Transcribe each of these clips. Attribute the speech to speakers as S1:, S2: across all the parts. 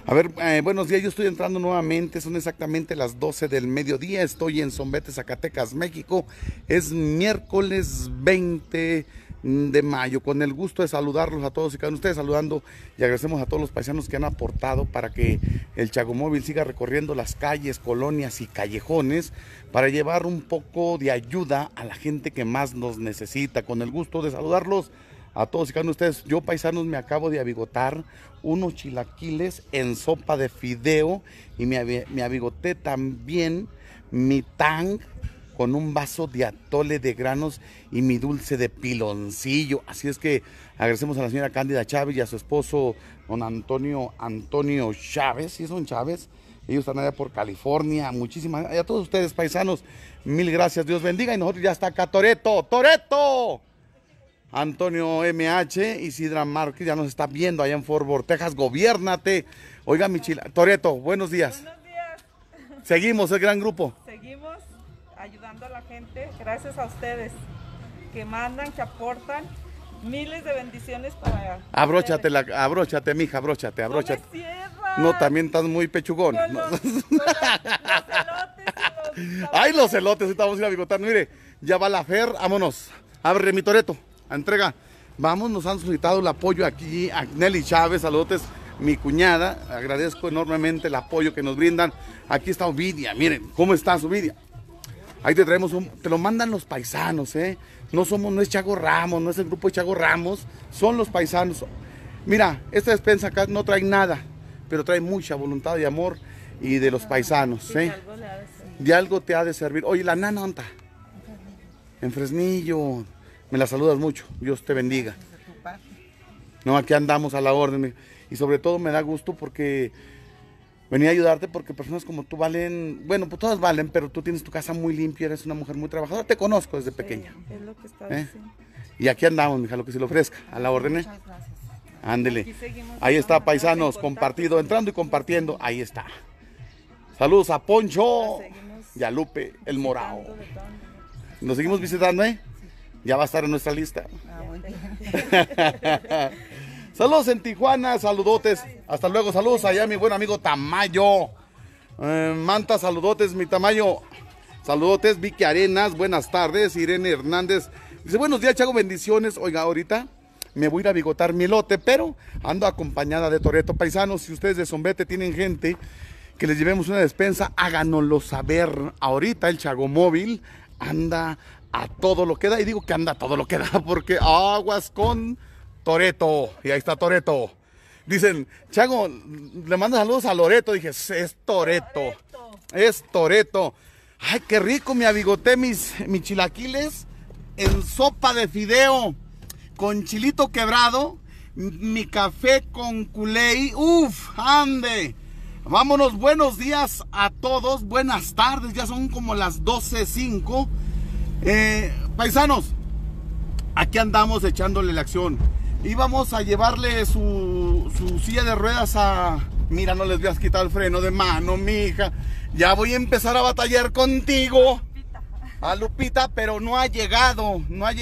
S1: A ver, buenos días, yo estoy entrando nuevamente, son exactamente las 12 del mediodía, estoy en Zombete, Zacatecas, México, es miércoles 20 de mayo, con el gusto de saludarlos a todos y cada uno de ustedes, saludando y agradecemos a todos los paisanos que han aportado para que el Chagomóvil siga recorriendo las calles, colonias y callejones para llevar un poco de ayuda a la gente que más nos necesita, con el gusto de saludarlos a todos y cada uno de ustedes. Yo, paisanos, me acabo de abigotar unos chilaquiles en sopa de fideo y me abigoté también mi tang con un vaso de atole de granos y mi dulce de piloncillo. Así es que agradecemos a la señora Cándida Chávez y a su esposo don Antonio Chávez. ¿Sí son Chávez? Ellos están allá por California. Muchísimas gracias a todos ustedes, paisanos. Mil gracias, Dios bendiga. Y nosotros ya está acá Toreto. Antonio MH, Isidra Márquez ya nos está viendo allá en Fort Worth, Texas. Gobiérnate. Oiga, mi chila. Toreto, buenos días.
S2: Buenos días.
S1: Seguimos el gran grupo.
S2: Seguimos ayudando a la gente, gracias a ustedes que mandan, que aportan miles de bendiciones para
S1: Abróchate, abróchate, mija, abróchate.
S2: No me cierra.
S1: No, también estás muy pechugón.
S2: Con
S1: No.
S2: los elotes y los...
S1: Ay, los elotes, ahorita vamos a ir a bigotar. Mire, ya va la Fer, vámonos. Abre mi Toreto, entrega. Vamos, nos han solicitado el apoyo aquí a Nelly Chávez, saludos, mi cuñada. Agradezco enormemente el apoyo que nos brindan. Aquí está Ovidia, miren, ¿cómo estás, Ovidia? Ahí te traemos te lo mandan los paisanos, no es Chago Ramos, no es el grupo de Chago Ramos, son los paisanos. Mira, esta despensa acá no trae nada, pero trae mucha voluntad y amor y de los paisanos, De algo te ha de servir. Oye, la nana, ¿dónde está? En Fresnillo. Me la saludas mucho, Dios te bendiga. No, aquí andamos a la orden. Y sobre todo me da gusto porque venía a ayudarte, porque personas como tú valen, bueno, pues todas valen, pero tú tienes tu casa muy limpia, eres una mujer muy trabajadora, te conozco desde pequeña.
S2: Es lo que está diciendo.
S1: Y aquí andamos, mija, lo que se le ofrezca, a la orden.
S2: Muchas gracias.
S1: Ándele. Ahí está, paisanos, compartido, entrando y compartiendo, ahí está. Saludos a Poncho y a Lupe, el Morao. Nos seguimos visitando, Ya va a estar en nuestra lista. Saludos en Tijuana, saludotes. Hasta luego, saludos allá mi buen amigo Tamayo. Manta, saludotes, mi Tamayo. Saludotes, Vicky Arenas, buenas tardes. Irene Hernández dice, buenos días, Chago, bendiciones. Oiga, ahorita me voy a ir a bigotar mi elote, pero ando acompañada de Toreto. Paisanos, si ustedes de Zombete tienen gente que les llevemos una despensa, háganoslo saber. Ahorita el Chagomóvil anda a todo lo que da, y digo que anda a todo lo que da porque aguas con Toreto. Y ahí está Toreto. Dicen, Chago, le mando saludos a Loreto. Dije, es Toreto. Es Toreto. Ay, qué rico, me abigoté mis chilaquiles en sopa de fideo con chilito quebrado, mi café con culey. Uf, ande. Vámonos, buenos días a todos, buenas tardes, ya son como las 12:05. Paisanos, aquí andamos echándole la acción. Íbamos a llevarle su silla de ruedas a... Mira, no les voy a quitar el freno de mano, mija. Ya voy a empezar a batallar contigo. A Lupita, pero no ha llegado.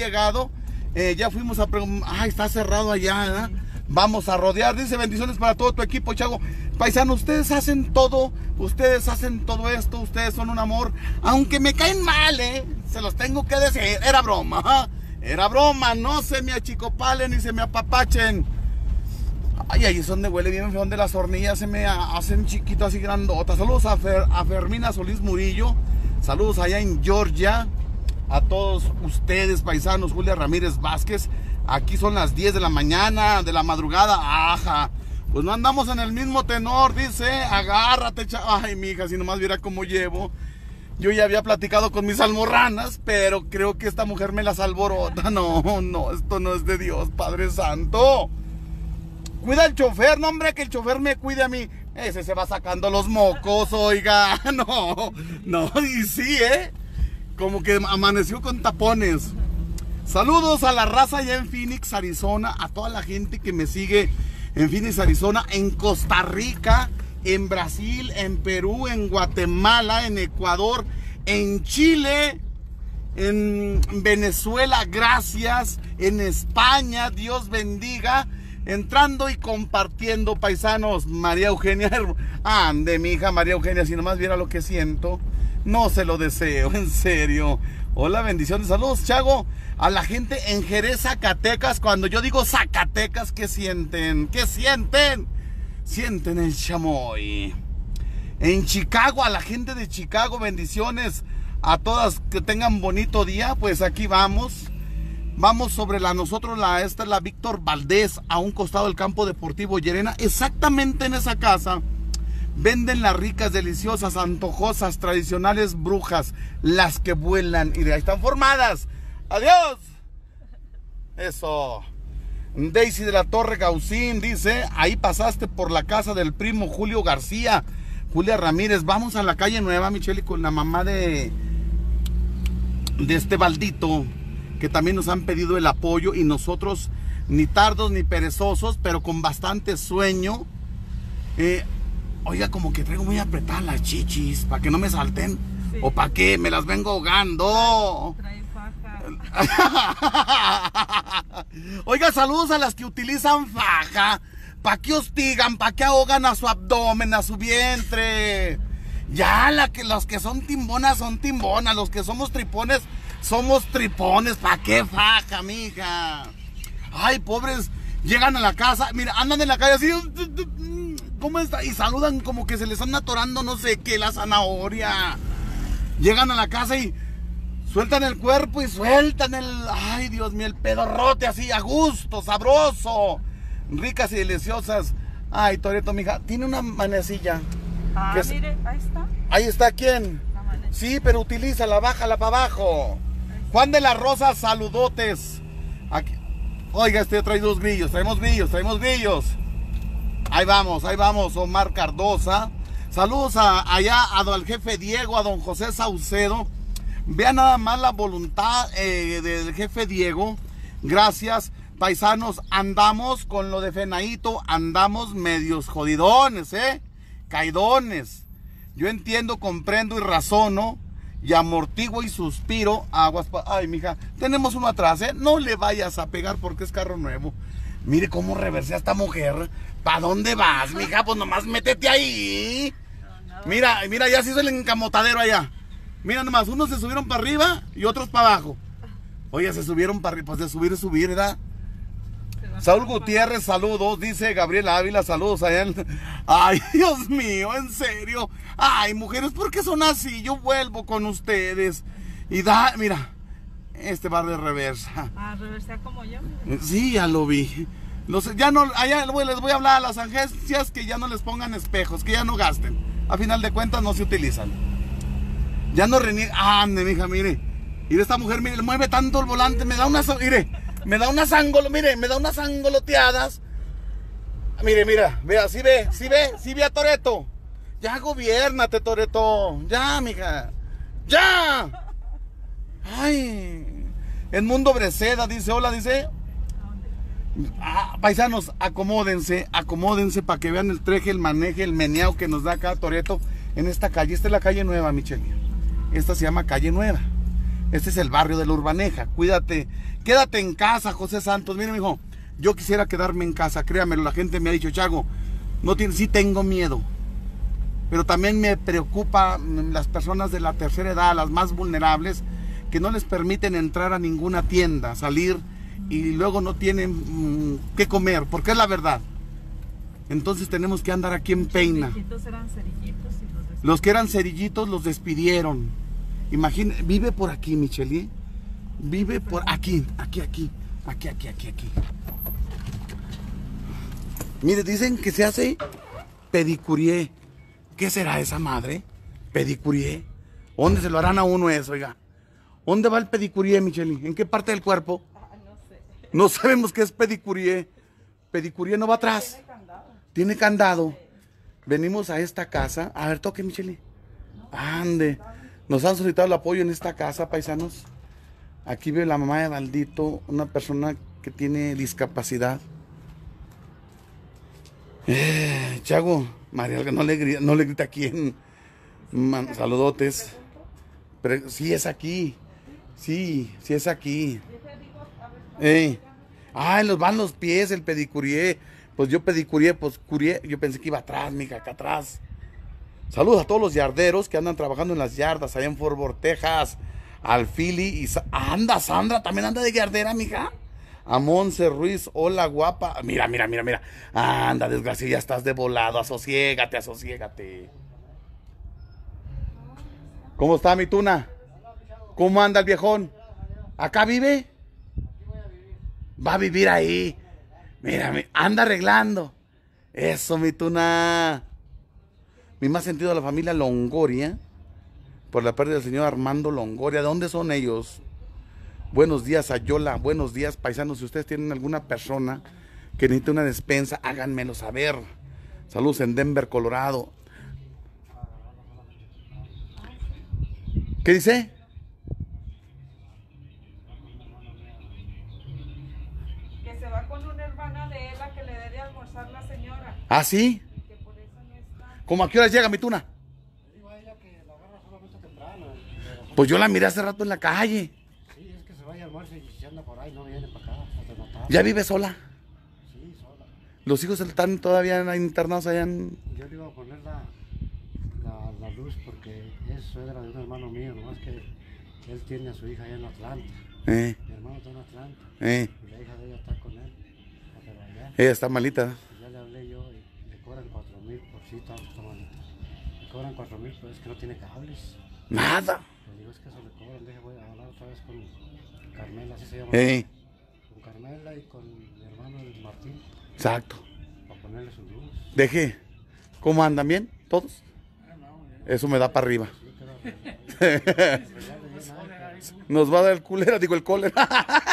S1: Ya fuimos a preguntar. Ay, está cerrado allá, Vamos a rodear. Dice, bendiciones para todo tu equipo, Chago. Paisanos, ustedes hacen todo esto, ustedes son un amor. Aunque me caen mal, se los tengo que decir. Era broma, no se me achicopalen ni se me apapachen. Ay, ahí es donde huele bien feo, donde las hornillas se me hacen chiquitas así grandotas. Saludos a Fermina Solís Murillo. Saludos allá en Georgia. A todos ustedes, paisanos. Julia Ramírez Vázquez. Aquí son las 10 de la mañana, de la madrugada. Ajá. Pues no andamos en el mismo tenor, dice. Agárrate, ay, mija, si nomás viera cómo llevo. Yo ya había platicado con mis almorranas, pero creo que esta mujer me las alborota. No, esto no es de Dios, Padre Santo. Cuida al chofer, no, hombre, que el chofer me cuide a mí. Ese se va sacando los mocos, oiga. No, y sí, como que amaneció con tapones. Saludos a la raza allá en Phoenix, Arizona, a toda la gente que me sigue en Phoenix, Arizona, en Costa Rica, en Brasil, en Perú, en Guatemala, en Ecuador, en Chile, en Venezuela, gracias, en España, Dios bendiga, entrando y compartiendo, paisanos. María Eugenia, ande mi hija María Eugenia, si nomás viera lo que siento, no se lo deseo, en serio. Hola, bendiciones, saludos, Chago. A la gente en Jerez, Zacatecas. Cuando yo digo Zacatecas, ¿qué sienten? ¿Qué sienten? Sienten el chamoy. En Chicago, a la gente de Chicago, bendiciones a todas, que tengan bonito día. Pues aquí vamos. Vamos sobre esta es la Víctor Valdés, a un costado del campo deportivo Llerena. Exactamente en esa casa venden las ricas, deliciosas, antojosas, tradicionales brujas, las que vuelan y de ahí están formadas. ¡Adiós! Eso. Daisy de la Torre Gaucín dice, ahí pasaste por la casa del primo Julio García, Julia Ramírez. Vamos a la calle Nueva, Micheli, con la mamá de este Baldito, que también nos han pedido el apoyo, y nosotros ni tardos ni perezosos, pero con bastante sueño. Oiga, como que traigo muy apretadas las chichis, para que no me salten, sí. O para que me las vengo ahogando.
S2: Trae faja.
S1: Oiga, saludos a las que utilizan faja. ¿Para qué hostigan? ¿Para qué ahogan a su abdomen, a su vientre? Ya, los que son timbonas son timbonas, los que somos tripones somos tripones. ¿Para qué faja, mija? Ay, pobres, llegan a la casa, mira, andan en la calle así, ¿cómo está? Y saludan como que se les están atorando no sé qué, la zanahoria. Llegan a la casa y sueltan el cuerpo y sueltan ay, Dios mío, el pedorrote así, a gusto, sabroso, ricas y deliciosas. Ay, Toreto, mija, tiene una manecilla.
S2: Ah, mire, ahí está.
S1: Ahí está, ¿quién? Sí, pero utilízala, bájala para abajo. Juan de la Rosa, saludotes. Aquí. Oiga, trae dos grillos, traemos grillos. Ahí vamos, Omar Cardosa. Saludos al jefe Diego, a don José Saucedo. Vean nada más la voluntad del jefe Diego. Gracias, paisanos. Andamos con lo de Fenaíto, andamos medios jodidones, caidones. Yo entiendo, comprendo y razono y amortiguo y suspiro. Aguas, ay, mija, tenemos uno atrás, no le vayas a pegar porque es carro nuevo. Mire cómo reversea esta mujer. ¿Para dónde vas, mija? Pues nomás métete ahí. Mira, ya se hizo el encamotadero allá. Mira nomás, unos se subieron para arriba y otros para abajo. Oye, se subieron para arriba, pues de subir, ¿verdad? Saúl Gutiérrez, saludos, dice Gabriela Ávila, saludos allá. Ay, Dios mío, en serio. Ay, mujeres, ¿por qué son así? Yo vuelvo con ustedes. Y mira, este bar de reversa.
S2: Ah, reversa como yo.
S1: Sí, ya lo vi. Ya no, allá les voy a hablar a las agencias que ya no les pongan espejos, que ya no gasten. A final de cuentas no se utilizan. Ya no reniegan. Ande, mija, mire. Mire, esta mujer, mire, mueve tanto el volante, me da unas angoloteadas. Mire, vea, sí ve a Toreto. Ya gobiérnate, Toreto. Ya, mija. Ya. Ay. El Mundo Breceda dice, hola, dice. Paisanos, acomódense para que vean el treje, el maneje, el meneado que nos da acá Toreto en esta calle. Esta es la calle Nueva, Michelle. Esta se llama calle Nueva. Este es el barrio de la Urbaneja. Cuídate, quédate en casa, José Santos. Mire, mijo, yo quisiera quedarme en casa, créamelo. La gente me ha dicho, Chago, sí tengo miedo, pero también me preocupa las personas de la tercera edad, las más vulnerables, que no les permiten entrar a ninguna tienda, salir y luego no tienen qué comer, porque es la verdad. Entonces tenemos que andar aquí en Peina. Los que eran cerillitos los despidieron. Imagínate, vive por aquí, Micheli. Vive por aquí. Mire, dicen que se hace pedicurié. ¿Qué será esa madre? Pedicurié. ¿Dónde se lo harán a uno eso, oiga? ¿Dónde va el pedicurié, Micheli? ¿En qué parte del cuerpo?
S2: No sé.
S1: No sabemos qué es pedicurié. Pedicurié no va atrás. Tiene candado. Venimos a esta casa. A ver, toque, Micheli. Ande. Nos han solicitado el apoyo en esta casa, paisanos. Aquí ve la mamá de Baldito, una persona que tiene discapacidad. Chago, María, no le grita a quién. Saludotes. Pero sí es aquí. Sí es aquí. Ay, los van los pies, el pedicurié. Pues yo pedicurié, pues curié. Yo pensé que iba atrás, mija, acá atrás. Saludos a todos los yarderos que andan trabajando en las yardas allá en Fort Worth, Texas. Al Philly y anda Sandra, también anda de yardera, mija. A Monse Ruiz, hola guapa. Mira, mira, mira, mira. Anda, desgracia, ya estás de volado. Asosiégate, asosiégate. ¿Cómo está mi tuna? ¿Cómo anda el viejón? ¿Acá vive? Va a vivir ahí. Mira, anda arreglando. Eso, mi tuna. Mi más sentido a la familia Longoria por la pérdida del señor Armando Longoria. ¿De dónde son ellos? Buenos días, Ayola. Buenos días, paisanos. Si ustedes tienen alguna persona que necesite una despensa, háganmelo saber. Saludos en Denver, Colorado. ¿Qué dice?
S2: Que se va con una hermana de él a que le dé de almorzar la señora.
S1: ¿Ah, sí?
S2: Que por eso no está.
S1: ¿Cómo a qué horas llega mi tuna? Pues yo la miré hace rato en la calle.
S3: Sí, es que se vaya al almuerzo y si anda por ahí no viene para acá hasta la tarde.
S1: ¿Ya vive sola?
S3: Sí, sola.
S1: ¿Los hijos están todavía internados allá en...?
S3: Yo le iba a poner la luz porque es suegra de un hermano mío, nomás que él tiene a su hija allá en Atlanta. Mi hermano está en Atlanta. Y la hija de ella está con él. Pero allá,
S1: Ella está malita.
S3: ya le hablé yo y le cobran 4,000 por cita, está malita. Le cobran 4,000, pues es que no tiene cables.
S1: Nada.
S3: Le digo, es que eso le cobran, voy a hablar otra vez con Carmela, así se llama. Con Carmela y con mi hermano el Martín.
S1: Exacto.
S3: Para ponerle su luz.
S1: Deje. ¿Cómo andan bien? ¿Todos? Eso me da para arriba. Nos va a dar el cólera, digo el cólera.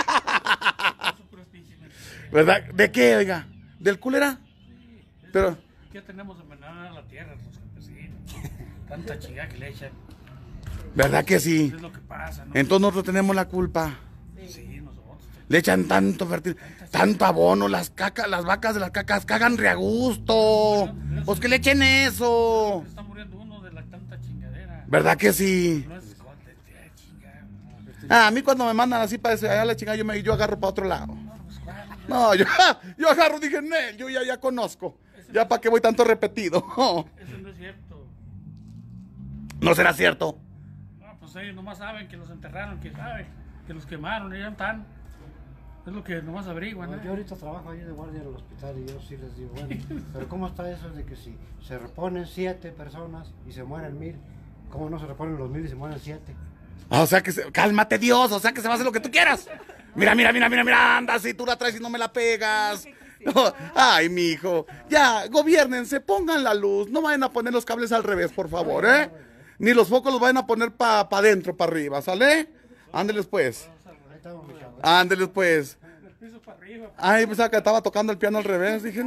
S1: ¿Verdad? ¿De qué, oiga? ¿Del cólera? Pero...
S4: ¿Qué tenemos envenenada a la tierra, los campesinos? Tanta chingada que le echan.
S1: ¿Verdad que sí?
S4: Es lo que pasa, ¿no?
S1: Entonces nosotros tenemos la culpa.
S4: Sí, nosotros.
S1: Le echan tanto tanto abono, las vacas de las cacas cagan re a gusto. Pues que le echen eso.
S4: Está muriendo uno de la tanta chingadera.
S1: ¿Verdad que sí?
S4: No es chingada.
S1: A mí cuando me mandan así para allá la chingada, yo agarro para otro lado. No, yo agarro, dije, Nel, yo ya conozco. Ya para qué voy tanto repetido.
S4: Eso no es cierto.
S1: ¿No será cierto?
S4: No, pues ellos nomás saben que los enterraron, que saben que los quemaron, y ya están. Es lo que nomás averiguan,
S3: Yo ahorita trabajo ahí de guardia en el hospital y yo sí les digo, bueno, pero ¿cómo está eso de que si se reponen 7 personas y se mueren 1,000, ¿cómo no se reponen los 1,000 y se mueren 7?
S1: O sea que cálmate Dios, o sea que se va a hacer lo que tú quieras. Mira, anda, si tú la traes y no me la pegas. No, ay, mijo, ya, gobiernense, pongan la luz, no vayan a poner los cables al revés, por favor, ¿eh? Ni los focos los vayan a poner para adentro, para arriba, ¿sale? Ándeles pues. Ándeles pues.
S4: El piso para arriba.
S1: Ay, pensaba que estaba tocando el piano al revés, dije.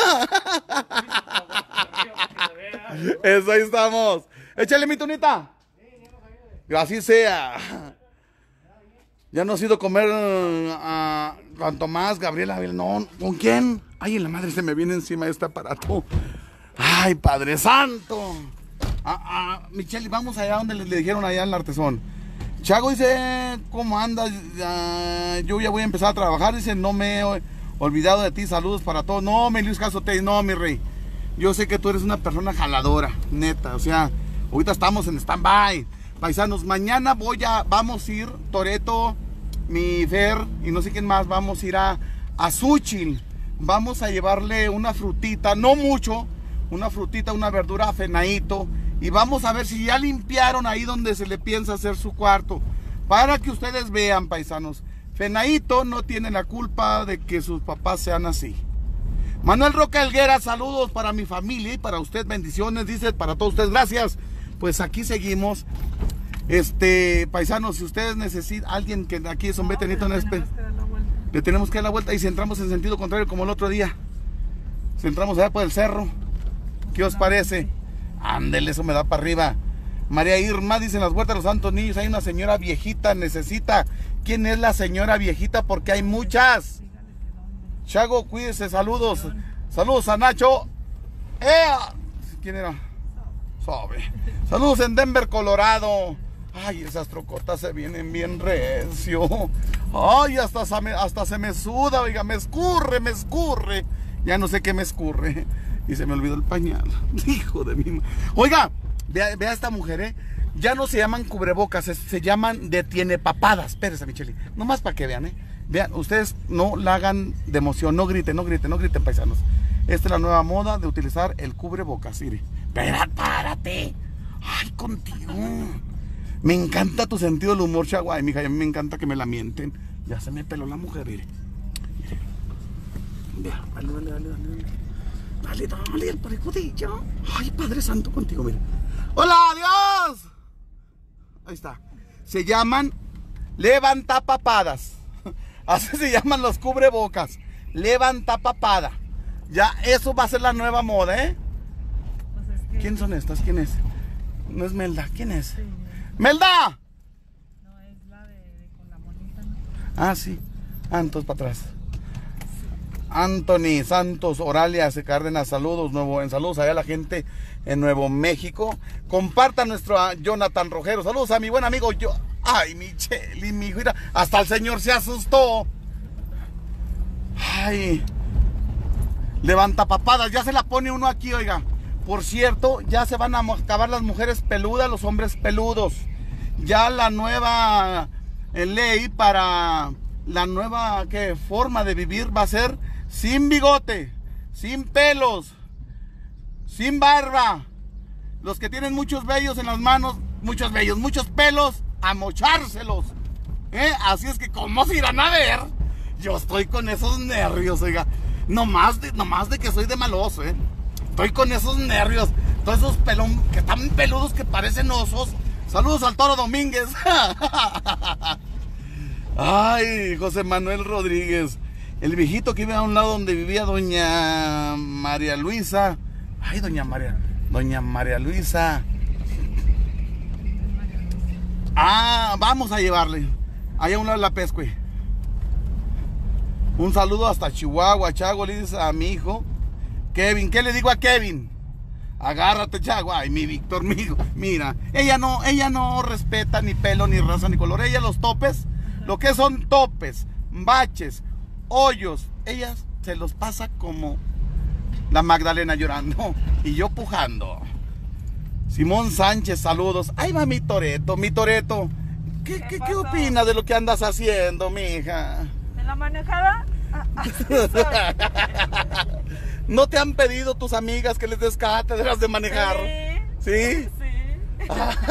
S1: Eso, ahí estamos. Échale mi tunita. Así sea. Ya no has ido a comer con Tomás, Gabriela, no, ¿con quién? Ay, en la madre se me viene encima este aparato. Ay, Padre Santo. Michelle, vamos allá donde le dijeron allá al artesón. Chago dice, ¿cómo andas? Yo ya voy a empezar a trabajar. Dice, no me he olvidado de ti, saludos para todos. No, mi Luis Casote, no, mi rey. Yo sé que tú eres una persona jaladora, neta. O sea, ahorita estamos en stand-by. Paisanos, mañana vamos a ir, Toreto, mi Fer y no sé quién más, vamos a ir a Xúchitl. Vamos a llevarle una frutita, no mucho, una frutita, una verdura a Fenaíto. Y vamos a ver si ya limpiaron ahí donde se le piensa hacer su cuarto. Para que ustedes vean, paisanos, Fenaíto no tiene la culpa de que sus papás sean así. Manuel Roca Helguera, saludos para mi familia y para usted, bendiciones, dice, para todos ustedes, gracias. Pues aquí seguimos. Paisanos, si ustedes necesitan alguien que aquí es un veterinario, le tenemos que dar la vuelta y si entramos en sentido contrario como el otro día. Si entramos allá por el cerro, ¿qué os parece? Ándele, eso me da para arriba. María Irma dice, en las huertas de los santos niños hay una señora viejita, necesita. ¿Quién es la señora viejita? Porque hay muchas. Chago, cuídese, saludos. Saludos a Nacho. ¿Quién era? Saludos en Denver, Colorado. Ay, esas trocotas se vienen bien recio. Ay, hasta se me suda, oiga, me escurre. Ya no sé qué me escurre. Y se me olvidó el pañal. Hijo de mi... Oiga, vea esta mujer, ya no se llaman cubrebocas, se llaman detiene papadas. Espérese, Micheli, nomás para que vean, Vean, ustedes no la hagan de emoción, no griten, paisanos. Esta es la nueva moda de utilizar el cubrebocas, Siri. Párate. Ay, contigo. Me encanta tu sentido del humor, Chaguay, mija. A mí me encanta que me la mienten. Ya se me peló la mujer, mire. Vea, dale, el parejudillo. Ay, Padre Santo, contigo, mire. ¡Hola, adiós! Ahí está. Se llaman levantapapadas. Así se llaman los cubrebocas. Levantapapada. Ya, eso va a ser la nueva moda, Pues es que... ¿Quién son estas? ¿Quién es? No es Melda. ¿Quién es? Sí. ¡Melda!
S2: No, es la de con la monita, ¿no?
S1: Ah, sí. Entonces para atrás. Anthony Santos, Oralia Cárdenas, saludos, saludos allá a la gente en Nuevo México. Compartan nuestro Jonathan Rojero. Saludos a mi buen amigo Ay, Micheli, mi hijo, mira, hasta el señor se asustó. Ay. Levanta papadas, ya se la pone uno aquí, oiga. Por cierto, ya se van a acabar las mujeres peludas, los hombres peludos. Ya la nueva ley para la nueva forma de vivir va a ser sin bigote, sin pelos, sin barba. Los que tienen muchos vellos en las manos, muchos pelos, a mochárselos. Así es que, ¿cómo se irán a ver? Yo estoy con esos nervios, oiga. Nomás de que soy de maloso, Estoy con esos nervios. Todos esos pelón que están peludos que parecen osos. Saludos al Toro Domínguez. Ay, José Manuel Rodríguez. El viejito que iba a un lado donde vivía doña María Luisa. Ay, doña María Luisa. Ah, vamos a llevarle. Allá a un lado de la Pescue. Un saludo hasta Chihuahua, Chago, le dices a mi hijo Kevin. ¿Qué le digo a Kevin? Agárrate, Chago. Ay, mi Víctor, mi hijo. Mira, ella no respeta ni pelo, ni raza, ni color. Ella los topes, lo que son topes, baches, hoyos, ella se los pasa como la Magdalena llorando y yo pujando. Simón Sánchez, saludos. Ay, va mi Toreto. ¿Qué opina de lo que andas haciendo, mija?
S2: ¿En la manejada?
S1: ¿No te han pedido tus amigas que les des cátedras de manejar? ¿Sí?
S2: Sí.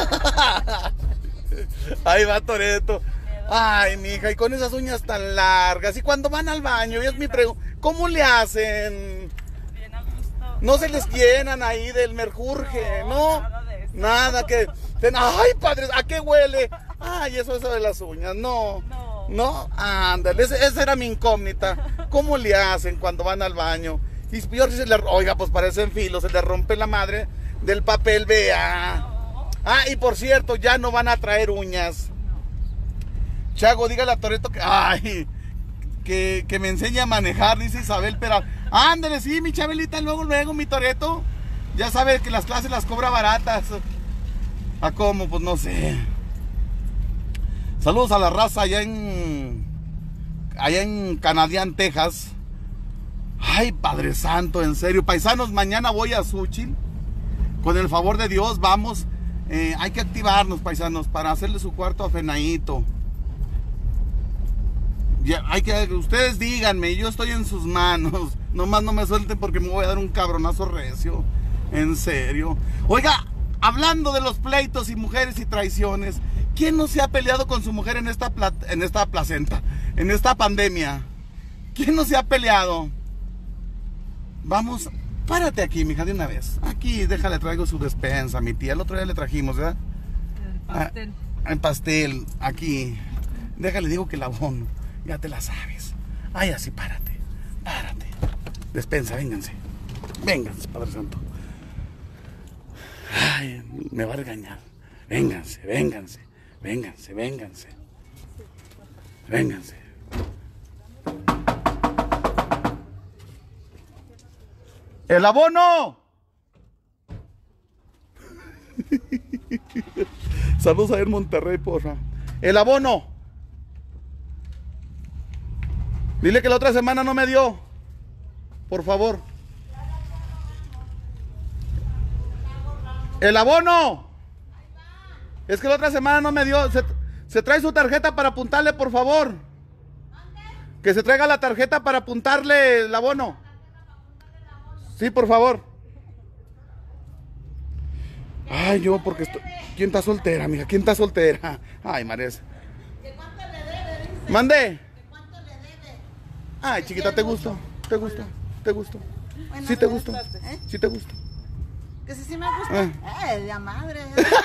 S1: Ahí va Toreto. Ay, mija, y con esas uñas tan largas. Y cuando van al baño, y es mi pregunta, ¿cómo le hacen?
S2: Bien a gusto.
S1: No se les llenan ahí del mercurje, ¿no?
S2: Nada de eso.
S1: Nada que... Ay, padre, ¿a qué huele? Ay, eso de las uñas, no. No, ándale, esa era mi incógnita. ¿Cómo le hacen cuando van al baño? Y peor si oiga, pues parecen filos, se le rompe la madre del papel, vea.
S2: No.
S1: Ah, y por cierto, ya no van a traer uñas. Chago, dígale a Toreto que me enseñe a manejar, dice Isabel Peral. Ándale, sí, mi Chabelita, luego, mi Toreto. Ya sabe que las clases las cobra baratas. ¿A cómo? Pues no sé. Saludos a la raza allá en Canadian, Texas. Ay, Padre Santo, en serio. Paisanos, mañana voy a Xúchitl. Con el favor de Dios, vamos. Hay que activarnos, paisanos, para hacerle su cuarto a Fenaíto. Ya, ustedes díganme, yo estoy en sus manos. Nomás no me suelten porque me voy a dar un cabronazo recio. En serio. Oiga, hablando de los pleitos y mujeres y traiciones, ¿quién no se ha peleado con su mujer en esta placenta? En esta pandemia. ¿Quién no se ha peleado? Vamos, párate aquí, mija, de una vez. Aquí, déjale, traigo su despensa. Mi tía, el otro día le trajimos, ¿verdad?
S2: El pastel.
S1: El pastel, aquí. Déjale, digo que la abono. Ya te la sabes. Ay, así, párate. Despensa, vénganse. Vénganse, Padre Santo. Ay, me va a regañar. Vénganse. ¡El abono! Saludos a en Monterrey, porfa. El abono. Dile que la otra semana no me dio. Por favor. El abono. Es que la otra semana no me dio. Se trae su tarjeta para apuntarle, por favor. Que se traiga la tarjeta para apuntarle el abono. Sí, por favor. Ay, yo porque estoy... ¿Quién está soltera, mija? ¿Quién está soltera? Ay, María.
S5: ¿De cuánto le debe, dice?
S1: Mande.
S5: ¿De cuánto le debe?
S1: Ay, chiquita, ¿te gustó? ¿Te gustó? ¿Te gustó?
S5: Bueno,
S1: Sí te gustó.
S5: ¿eh?
S1: Sí te gustó.
S5: Que sí me gusta. La madre.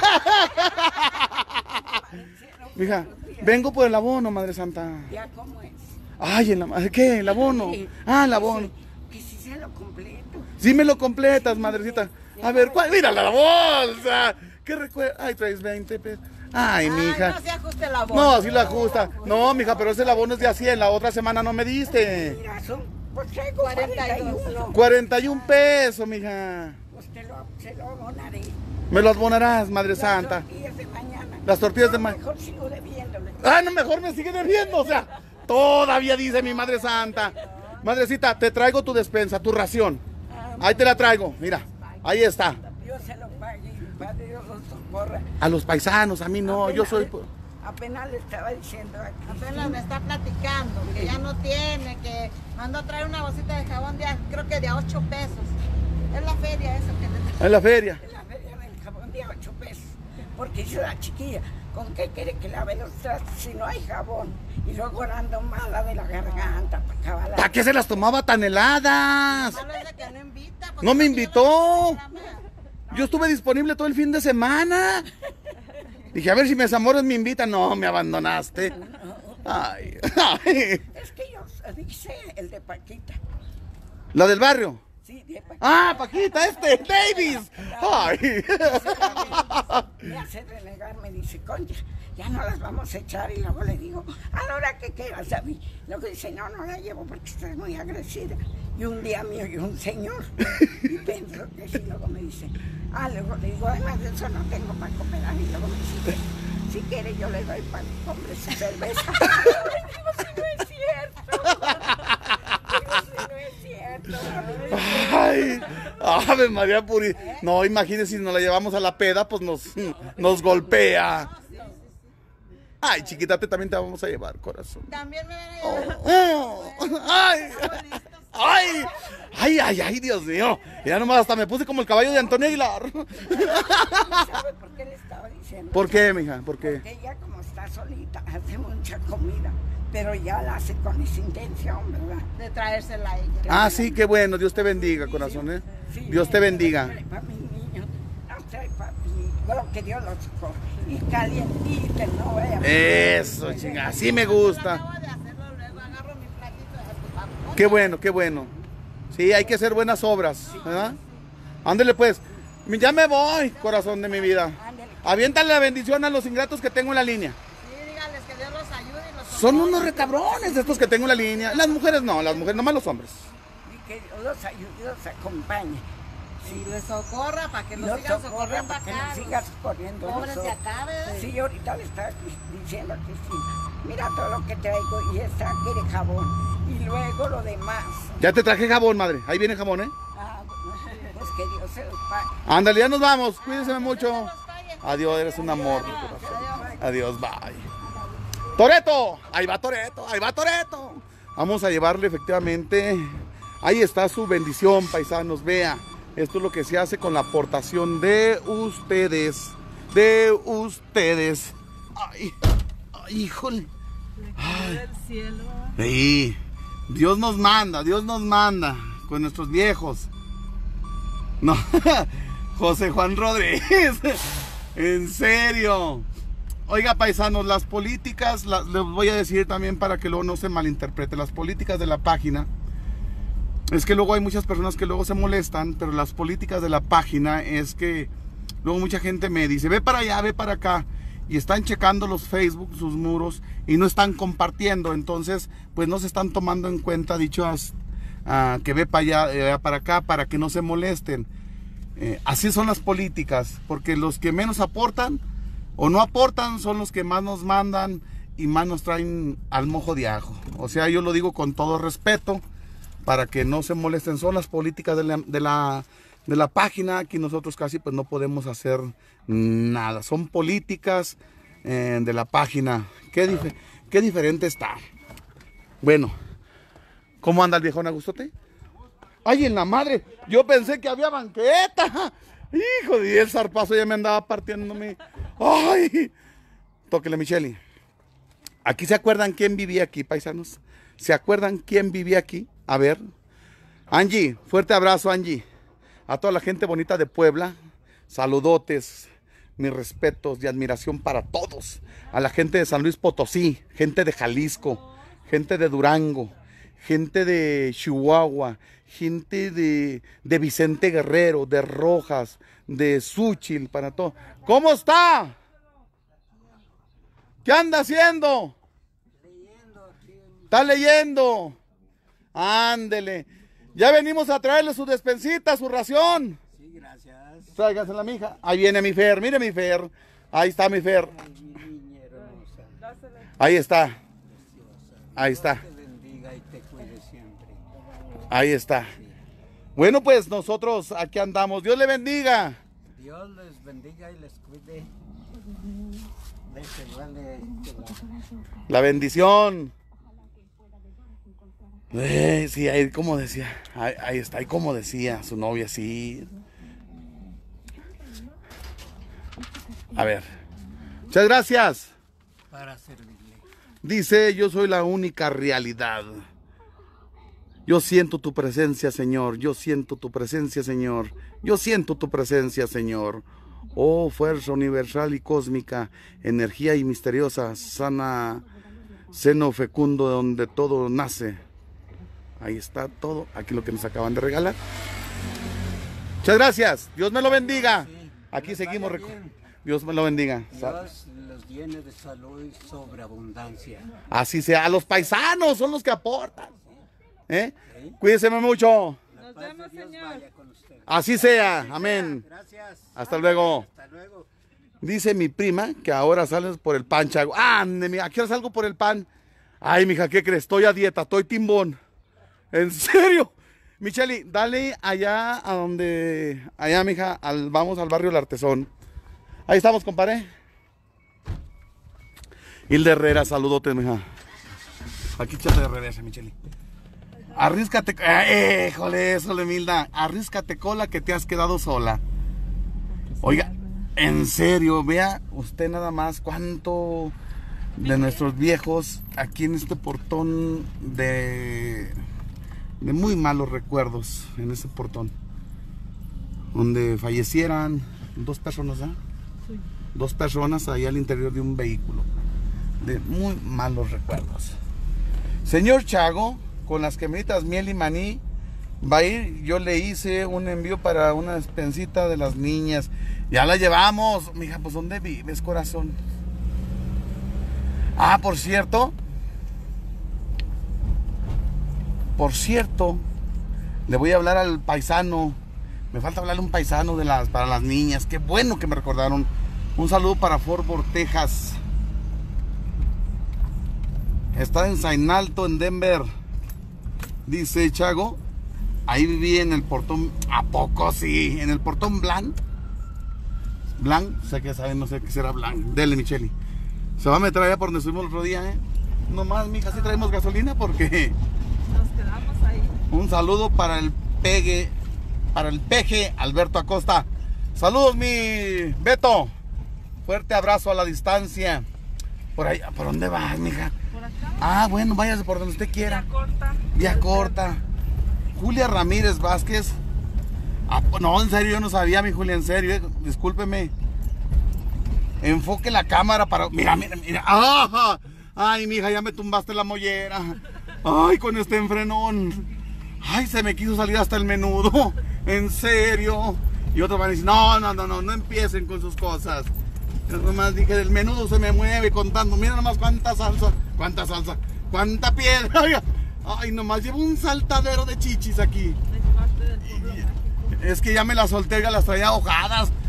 S1: Mija, vengo por el abono, Madre Santa.
S6: ¿Ya cómo es?
S1: Ay, ¿qué? ¿El abono? Ah, el abono.
S6: Que si se lo completo.
S1: Sí me lo completas, madrecita. A ver, ¿cuál? Mira la bolsa. ¿Qué recuerda? Ay, traes 20 pesos. Ay, mija.
S5: No se ajuste la voz.
S1: No, sí la ajusta. No, mija, pero ese abono es de a 100. La otra semana no me diste.
S6: Mira, son pues traigo 41.
S1: 41 pesos, mija.
S6: Pues se lo abonaré.
S1: Me lo abonarás, Madre Santa.
S6: Las tortillas de mañana.
S1: Las tortillas de mañana.
S6: Mejor sigo debiéndole.
S1: Ah, no, mejor me sigue debiendo. O sea, todavía dice mi Madre Santa. Madrecita, te traigo tu despensa, tu ración. Ahí te la traigo, mira. Ahí está.
S6: Dios se lo pague y Padre Dios los socorra.
S1: A los paisanos, a mí no, yo soy...
S6: Apenas le estaba diciendo aquí.
S5: Apenas me está platicando que ya no tiene, que mandó a traer una bolsita de jabón de, creo que de a 8 pesos. Es la feria eso que le trae.
S1: En la feria.
S6: En la feria del jabón de 8 pesos. Porque dice la chiquilla, ¿con qué quiere que lave los trastes si no hay jabón? Y luego ando mala de la garganta para acabar.
S1: ¿Para qué se las tomaba tan heladas?
S5: Malo es de que no invita. pues,
S1: No me invitó.
S5: llama.
S1: Yo estuve disponible todo el fin de semana. Dije, a ver si mis amores me invitan. No, me abandonaste. Ay, ay.
S6: Es que yo dice el de Paquita.
S1: ¿La del barrio?
S6: Sí, de Paquita.
S1: Ah, Paquita, Davis. Ay.
S6: Me hace renegar, me dice, concha, ya no las vamos a echar. Y luego le digo, a la hora que quieras, David. Luego dice, no la llevo porque estás muy agresiva. Y un día me oyó un señor. Y pienso que sí, luego me dice, luego le digo, además de eso no tengo para cooperar. Y luego me dice, si quiere yo le doy para que compre su cerveza. Digo, si no es cierto. Digo, si no es cierto.
S1: Ay, Ave María Puri. No, imagínese si nos la llevamos a la peda, pues nos golpea. Ay, chiquita, también te vamos a llevar, corazón.
S5: También me van a llevar.
S1: Ay, ay, ay, ay, ay, Dios mío. Ya nomás hasta me puse como el caballo de Antonio Aguilar.
S6: ¿Sabe por qué le estaba diciendo?
S1: ¿Por qué, mija? ¿Por qué?
S6: Porque ella como está solita, hace mucha comida, pero ya la hace con esa intención, ¿verdad?
S5: De traérsela a ella.
S1: Ah, sí, qué bueno. Dios te bendiga, corazón, ¿eh? Dios te bendiga.
S6: Para mis niños, no trae papi, bueno, que Dios los socorra. Y calientita, no vaya.
S1: Eso, chinga, así me gusta.
S5: Acabo de hacerlo, luego agarro mi platito de papá.
S1: Qué bueno, qué bueno. Sí, hay que hacer buenas obras, ¿verdad? Ándele pues. Ya me voy, corazón de mi vida. Aviéntale la bendición a los ingratos que tengo en la línea.
S5: Sí, díganles que Dios los ayude y los
S1: Son unos recabrones estos que tengo en la línea. Las mujeres no, nomás los hombres.
S6: Y que Dios los ayude, los acompañe.
S5: y les socorra para que nos
S6: Nos
S5: sigan
S6: socorra
S5: socorriendo
S6: para que
S5: acá.
S6: nos sigas corriendo.
S5: Pobres de
S6: nosotros.
S5: acá, ¿verdad?
S6: Sí, ahorita le está diciendo a Cristina, mira todo lo que traigo y esta quiere jabón. Y luego lo demás.
S1: Ya te traje jabón, madre. Ahí viene jabón, ¿eh?
S6: Pues que Dios se los pague.
S1: Ándale, ya nos vamos. Cuídense mucho. Adiós, eres un amor. Mi corazón. Adiós, bye. Toreto, ahí va Toreto, ahí va Toreto. Vamos a llevarle efectivamente. Ahí está su bendición, paisanos. Vea, esto es lo que se hace con la aportación de ustedes. De ustedes. Ay, ay, híjole.
S2: Del cielo.
S1: Sí, Dios nos manda con nuestros viejos. No, José Juan Rodríguez, en serio. Oiga, paisanos, las políticas, les voy a decir también para que luego no se malinterprete, las políticas de la página, es que luego hay muchas personas que luego se molestan, pero las políticas de la página es que luego mucha gente me dice, ve para allá, ve para acá, y están checando los Facebook, sus muros, y no están compartiendo, entonces, pues no se están tomando en cuenta dichas que ve para allá, para acá, para que no se molesten. Así son las políticas, porque los que menos aportan, o no aportan son los que más nos mandan y más nos traen al mojo de ajo. O sea, yo lo digo con todo respeto, para que no se molesten. Son las políticas de la página. Aquí nosotros casi pues no podemos hacer nada. Son políticas de la página. Qué diferente está. Bueno, ¿cómo anda el viejón Augustote? ¡Ay, en la madre! Yo pensé que había banqueta. Hijo de el zarpazo ya me andaba partiéndome. ¡Ay! Tóquele, Micheli. ¿Aquí se acuerdan quién vivía aquí, paisanos? ¿Se acuerdan quién vivía aquí? A ver. Angie, fuerte abrazo, Angie. A toda la gente bonita de Puebla, saludotes, mis respetos y admiración para todos. A la gente de San Luis Potosí, gente de Jalisco, gente de Durango, gente de Chihuahua, gente de Vicente Guerrero, de Rojas, de Xúchitl, para todo. ¿Cómo está? ¿Qué anda haciendo? ¿Está leyendo? Ándele. Ya venimos a traerle su despensita, su ración.
S3: Sí, gracias.
S1: Tráigasela, mija. Ahí viene mi Fer, mire mi Fer. Ahí está mi Fer.
S3: Ay, mi niña hermosa.
S1: Ahí está. Ahí está.
S3: Dios te bendiga y te cuide siempre.
S1: Ahí está. Bueno, pues nosotros aquí andamos. Dios le bendiga.
S3: Dios les bendiga y les cuide. Vale
S1: la bendición. Sí, ahí como decía. Ahí está, ahí como decía su novia, sí. A ver. Muchas gracias.
S3: Para servirle.
S1: Dice, yo soy la única realidad. Yo siento tu presencia, Señor. Yo siento tu presencia, Señor. Yo siento tu presencia, Señor. Oh, fuerza universal y cósmica, energía y misteriosa, sana, seno fecundo donde todo nace. Ahí está todo. Aquí lo que nos acaban de regalar. Muchas gracias. Dios me lo bendiga. Aquí seguimos. Dios me lo bendiga.
S3: Dios los llene de salud y sobreabundancia.
S1: Así sea. A los paisanos son los que aportan. Cuídense mucho.
S2: Nos vemos, Señor.
S1: Así sea. Amén.
S3: Gracias.
S1: Hasta luego.
S3: Hasta luego.
S1: Dice mi prima que ahora sales por el pan, Chago. Ande, ¿a qué hora salgo por el pan? Ay, mija, ¿qué crees? Estoy a dieta, estoy timbón. ¿En serio? Micheli, dale allá a donde... Allá, mija, vamos al barrio El Artesón. Ahí estamos, compadre. Hilda Herrera, saludotes, mija. Aquí échate de reversa, Micheli. Arríscate... ¡Híjole, eso, Milda! Arríscate cola que te has quedado sola. Oiga, en serio, vea usted nada más cuánto de nuestros viejos aquí en este portón de muy malos recuerdos, en ese portón donde fallecieran 2 personas, ¿eh? Sí. 2 personas ahí al interior de un vehículo, de muy malos recuerdos. Señor Chago, con las quemitas miel y maní va a ir. Yo le hice un envío para una despensita de las niñas. Ya la llevamos. Mija, pues ¿dónde vives, corazón? Ah, por cierto, le voy a hablar al paisano. Me falta hablarle a un paisano para las niñas. Qué bueno que me recordaron. Un saludo para Fort Worth, Texas. Está en Saint Alto, en Denver. Dice Chago, ahí viví en el portón. ¿A poco sí? En el portón Blanc. Blanc, sé que saben, no sé qué será Blanc. Dele, Micheli. Se va a meter allá por donde estuvimos el otro día, Nomás, mija, si traemos gasolina porque...
S2: Nos quedamos ahí.
S1: Un saludo para el peje Alberto Acosta. Saludos, mi Beto. Fuerte abrazo a la distancia. Por ahí, ¿por dónde vas, mija?
S2: Por acá.
S1: Ah, bueno, váyase por donde usted quiera.
S2: Vía corta.
S1: Vía corta. Julia Ramírez Vázquez. Ah, no, en serio, yo no sabía, mi Julia, en serio, discúlpeme. Enfoque la cámara para... Mira. ¡Ah! Ay, mija, ya me tumbaste la mollera. Ay, con este enfrenón. Ay, se me quiso salir hasta el menudo. En serio. Y otros van a decir, no empiecen con sus cosas. Yo nomás dije, del menudo se me mueve contando. Mira nomás cuánta salsa, cuánta piedra. Ay, nomás llevo un saltadero de chichis aquí. Es que ya me las solté, ya las traía ahogadas.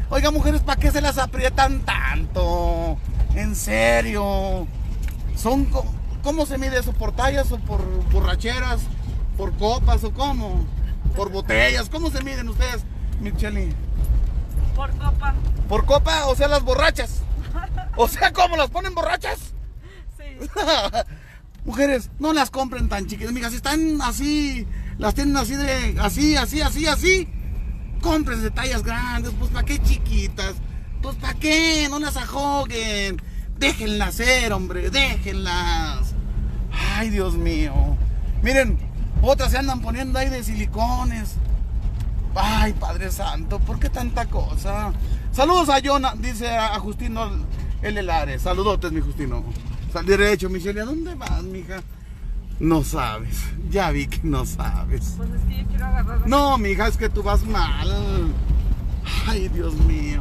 S1: Oiga, mujeres, ¿para qué se las aprietan tanto? En serio. ¿Cómo se mide eso? ¿Por tallas o por borracheras? ¿Por copas o cómo? ¿Por botellas? ¿Cómo se miden ustedes, Micheli?
S2: Por copa.
S1: ¿Por copa? O sea, las borrachas. O sea, ¿cómo las ponen borrachas?
S2: Sí.
S1: Mujeres, no las compren tan chiquitas, mijas, si están así, las tienen así de, así. Compren de tallas grandes, pues ¿para qué chiquitas? Pues ¿para qué? No las ajoguen. Déjenlas ser, hombre, déjenlas. Ay, Dios mío. Miren, otras se andan poniendo ahí de silicones. Ay, Padre Santo, ¿por qué tanta cosa? Saludos a Jonah, dice a Justino L. Lares. Saludotes, mi Justino. Sal derecho, Michelle. ¿A dónde vas, mija? No sabes. Ya vi que no sabes.
S2: Pues es que yo quiero agarrar.
S1: No, mija, es que tú vas mal. Ay, Dios mío.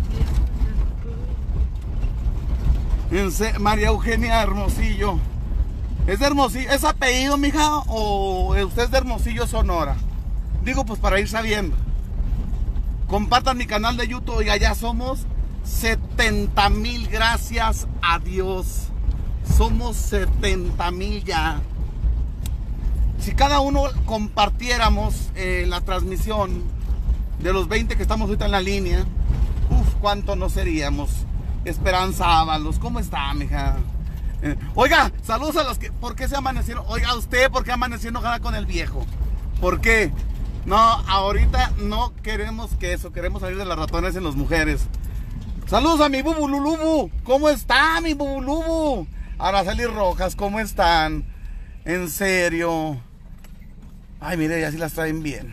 S1: María Eugenia Hermosillo. ¿Es de Hermosillo? ¿Es apellido, mija? ¿O usted es de Hermosillo, Sonora? Digo, pues para ir sabiendo. Compartan mi canal de YouTube. Oiga, ya somos 70,000. Gracias a Dios. Somos 70,000 ya. Si cada uno compartiéramos la transmisión de los 20 que estamos ahorita en la línea, cuánto no seríamos. Esperanza Ábalos, ¿cómo está, mija? Oiga, saludos a los que... ¿Por qué se amanecieron? Oiga, usted, ¿por qué amaneció enojada con el viejo? ¿Por qué? No, ahorita no queremos que eso, queremos salir de las ratones en las mujeres. Saludos a mi Bubu Lulubu. ¿Cómo está mi Bubu Lulubu? Araceli Rojas, ¿cómo están? En serio. Ay, mire, ya sí las traen bien.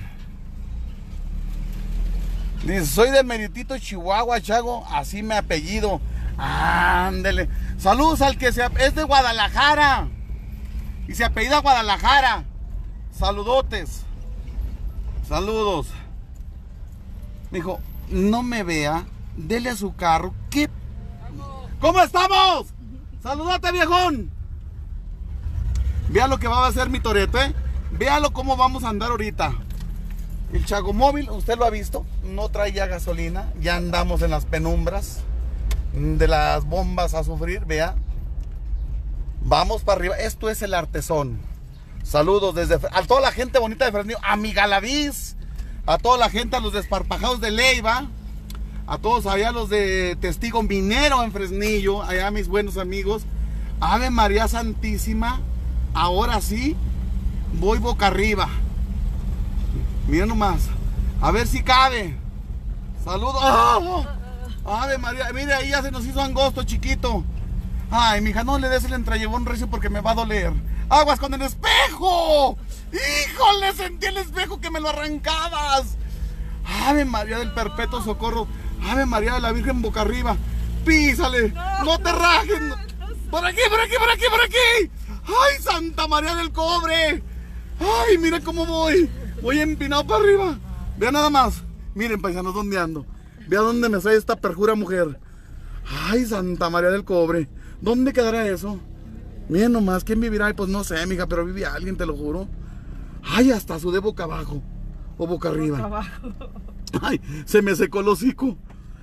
S1: Dice, soy de Meritito, Chihuahua, Chago. Así me apellido. Ándele. Saludos al que es de Guadalajara. Y se apellida Guadalajara. Saludotes. Saludos. Me dijo, no me vea. Dele a su carro. ¿Qué? ¿Cómo estamos? Saludote, viejón. Vea lo que va a hacer mi Toreto, ¿eh? Véalo cómo vamos a andar ahorita. El Chagomóvil, usted lo ha visto, no trae ya gasolina. Ya andamos en las penumbras de las bombas a sufrir, vea. Vamos para arriba. Esto es el Artesón. Saludos a toda la gente bonita de Fresnillo, a mi Galaviz, a toda la gente, a los desparpajados de Leiva, a todos allá los de Testigo Minero en Fresnillo, allá mis buenos amigos. Ave María Santísima, ahora sí, voy boca arriba. Miren nomás, a ver si cabe. Saludos. ¡Oh! Ave María, mire, ahí ya se nos hizo angosto, chiquito. Ay, mija, no le des el entrellevón recio porque me va a doler. ¡Aguas con el espejo! ¡Híjole! Sentí el espejo que me lo arrancabas. Ave María del Perpetuo Socorro. Ave María de la Virgen boca arriba. Písale. No te rajes. Por aquí, por aquí, por aquí, por aquí. ¡Ay, Santa María del Cobre! ¡Ay, mira cómo voy! Voy empinado para arriba. Vean nada más. Miren, paisanos, ¿dónde ando? Vea dónde me trae esta perjura mujer. ¡Ay, Santa María del Cobre! ¿Dónde quedará eso? Miren nomás, ¿quién vivirá? Ay, pues no sé, mija, pero vive alguien, te lo juro. Ay, hasta sudé boca abajo. O boca arriba.
S2: Boca abajo.
S1: Ay, se me secó el hocico.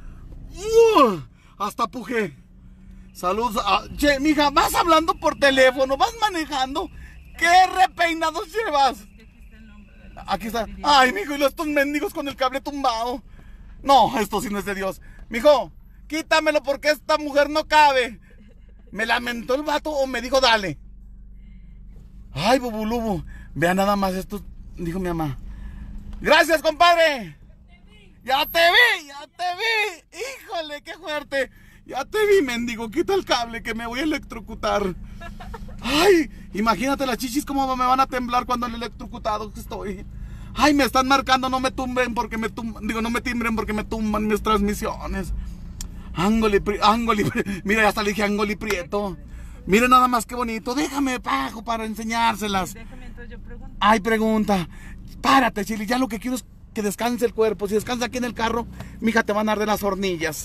S1: Hasta pujé. Saludos. Che, mija, vas hablando por teléfono, vas manejando. ¿Qué repeinados llevas? Aquí está. Ay, mijo, y estos mendigos con el cable tumbado. No, esto sí no es de Dios. Mijo, quítamelo porque esta mujer no cabe. ¿Me lamentó el vato o me dijo dale? Ay, bubulubu. Vea nada más esto, dijo mi mamá. Gracias, compadre. Ya te vi, ya te vi. Híjole, qué fuerte. Ya te vi, mendigo. Quita el cable que me voy a electrocutar. Ay, imagínate las chichis cómo me van a temblar cuando el electrocutado que estoy. Ay, me están marcando, no me tumben porque me tumban. Digo, no me timbren porque me tumban mis transmisiones. Ángoli, mira, hasta le dije Ángoli Prieto. Mira nada más qué bonito. Déjame, pajo, para enseñárselas.
S2: Déjame, entonces yo pregunto.
S1: Ay, pregunta. Párate, Chili, ya lo que quiero es que descanse el cuerpo. Si descansa aquí en el carro, mija, te van a arder las hornillas.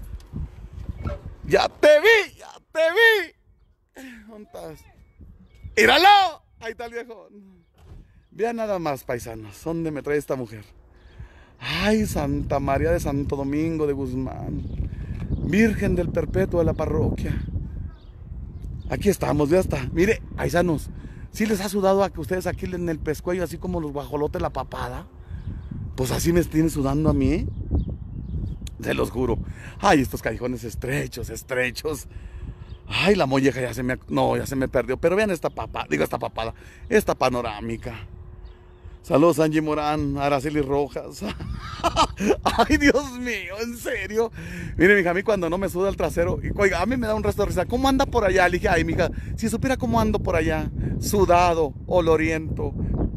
S1: Ya te vi, ya te vi. ¿Dónde estás? ¡Míralo! Ahí está el viejo. Vean nada más, paisanos, ¿dónde me trae esta mujer? Ay, Santa María de Santo Domingo de Guzmán, Virgen del Perpetuo de la parroquia. Aquí estamos, ya está. Mire, paisanos, ¿sí les ha sudado a que ustedes aquí en el pescuello, así como los guajolotes, la papada? Pues así me tiene sudando a mí, se los juro. Ay, estos callejones estrechos, estrechos. Ay, la molleja ya se me... No, ya se me perdió. Pero vean esta papada, digo esta papada, esta panorámica. Saludos, Angie Morán, Araceli Rojas. Ay, Dios mío, en serio. Mire, mija, a mí cuando no me suda el trasero, y, oiga, a mí me da un resto de risa. ¿Cómo anda por allá? Le dije, ay, mija, si supiera cómo ando por allá, sudado, oloriento.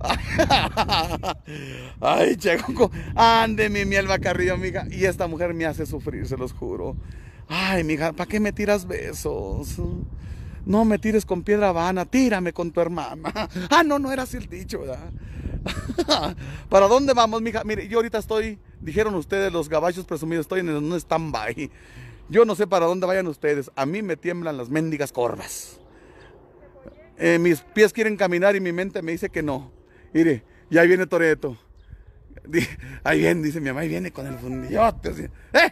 S1: Ay, Checo, ande mi miel Carrillo, mija. Y esta mujer me hace sufrir, se los juro. Ay, mija, ¿para qué me tiras besos? No me tires con piedra vana, tírame con tu hermana. Ah, no, no era así el dicho, ¿verdad? ¿Para dónde vamos, mija? Mire, yo ahorita estoy, dijeron ustedes, los gabachos presumidos, estoy en un stand-by. Yo no sé para dónde vayan ustedes. A mí me tiemblan las mendigas corvas. Mis pies quieren caminar y mi mente me dice que no. Mire, ya ahí viene Toretto. Ahí viene, dice mi mamá, ahí viene con el fundillote. Así.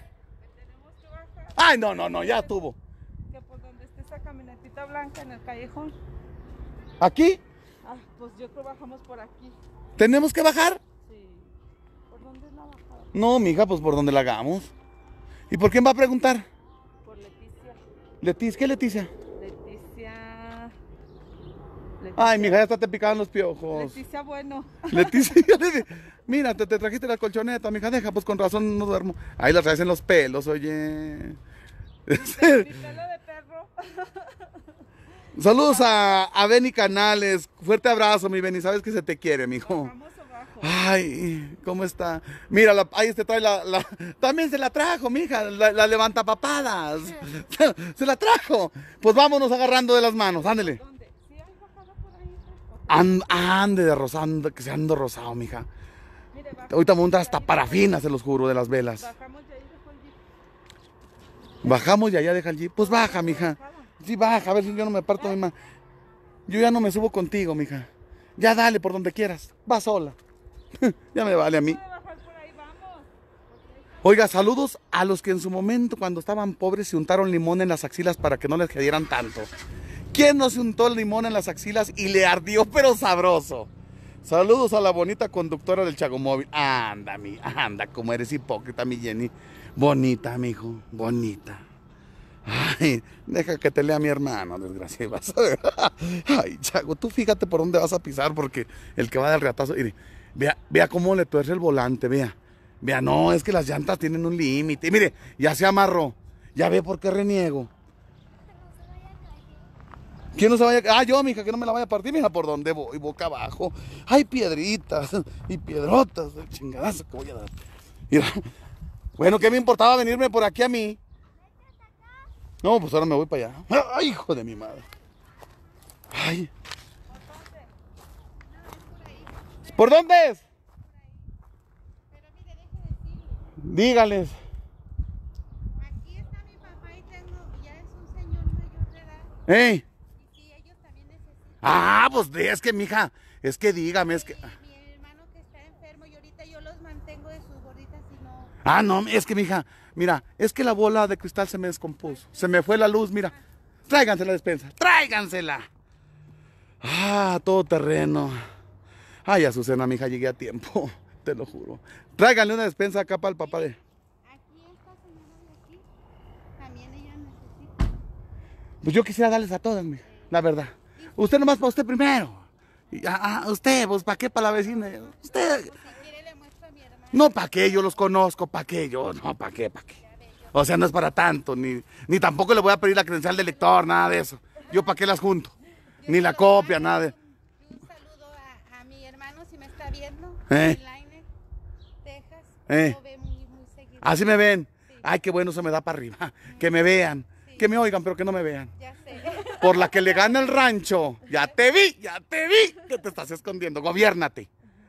S1: Ay, no, no, no, ya tuvo.
S2: Que por donde esté esa camionetita blanca en el callejón.
S1: ¿Aquí?
S2: Ah, pues yo creo bajamos por aquí.
S1: ¿Tenemos que bajar?
S2: Sí. ¿Por dónde es la bajada?
S1: No, mija, pues por donde la hagamos. ¿Y por quién va a preguntar?
S2: Por Leticia.
S1: Leticia, ¿qué Leticia?
S2: Leticia.
S1: Ay, mija, ya hasta te picaban los piojos.
S2: Leticia, bueno.
S1: Leticia, mira, te trajiste la colchoneta, mija, deja, pues con razón no duermo. Ahí la traes en los pelos, oye.
S2: Mi pelo de perro.
S1: Saludos a Benny Canales. Fuerte abrazo, mi Benny. Sabes que se te quiere, mijo.
S2: Bajamos abajo.
S1: Ay, ¿cómo está? Mira, ahí te trae también se la trajo, mija, la levantapapadas. Se la trajo. Pues vámonos agarrando de las manos, ándele.
S2: ¿Dónde? ¿Sí hay bajada por ahí?
S1: Ande de rosando, que se ando rosado, mija.
S2: Mire,
S1: Ahorita monta hasta parafina, se los juro, de las velas.
S2: bajamos de ahí, dejó el jeep.
S1: Bajamos y allá deja el jeep. Pues baja, mija. Sí, baja, a ver si yo no me parto mi mano. Yo ya no me subo contigo, mija. Ya dale por donde quieras. Va sola. Ya me vale a mí.
S2: ¿Puede bajar por ahí? Vamos.
S1: Oiga, saludos a los que en su momento, cuando estaban pobres, se untaron limón en las axilas para que no les dieran tanto. ¿Quién no se untó el limón en las axilas y le ardió, pero sabroso? Saludos a la bonita conductora del Chagomóvil. Anda, anda, como eres hipócrita, mi Jenny. Bonita, mijo, bonita. Ay, deja que te lea mi hermano, desgraciado. Vas a ver. Ay, Chago, tú fíjate por dónde vas a pisar, porque el que va del reatazo, mire, vea cómo le tuerce el volante, vea. Vea, no, es que las llantas tienen un límite. Mire, ya se amarró. Ya ve por qué reniego. ¿Quién no se vaya? Ah, yo, mija, que no me la vaya a partir, mija, por dónde voy, boca abajo. Hay piedritas y piedrotas, chingadazo que voy a dar. Mira, bueno, ¿qué me importaba venirme por aquí a mí? No, pues ahora me voy para allá. ¡Ay, hijo de mi madre! ¡Ay! ¿Por dónde es?
S5: Pero mire, deje decirle.
S1: Dígales.
S5: Aquí está mi papá y ya es un señor mayor de edad.
S1: ¿Eh?
S5: Y sí, ellos también necesitan.
S1: Ah, pues es que, mija, es que dígame, es que...
S5: Mi hermano que está enfermo y ahorita yo los mantengo de sus gorditas y no.
S1: Ah, no, es que, mija, mira, es que la bola de cristal se me descompuso. Se me fue la luz, mira. Tráiganse la despensa, tráigansela. Ah, todo terreno. Ay, Azucena, mija, llegué a tiempo, te lo juro. Tráiganle una despensa acá para el papá de...
S5: Aquí esta señora de aquí, también ella necesita.
S1: Pues yo quisiera darles a todas, mija, la verdad. Usted nomás para usted primero. Usted, pues, ¿para qué para la vecina? Usted...
S5: Si quiere le muestro a mi hermano.
S1: No, ¿para qué? Yo los conozco, ¿para qué? Yo, no, ¿para qué? ¿Para qué? O sea, no es para tanto, ni tampoco le voy a pedir la credencial de lector, nada de eso. Yo, ¿para qué las junto? Ni la copia, nada de...
S5: Un saludo a mi hermano si me está viendo.
S1: ¿Eh?
S5: En Laine, Texas.
S1: ¿Eh?
S5: Lo ve muy seguido.
S1: Así me ven.
S5: Sí.
S1: Ay, qué bueno, se me da para arriba. Que me vean.
S5: Sí.
S1: Que me oigan, pero que no me vean.
S5: Ya sé.
S1: Por la que le gana el rancho. Ya te vi, ya te vi. ¿Qué te estás escondiendo? Gobiérnate.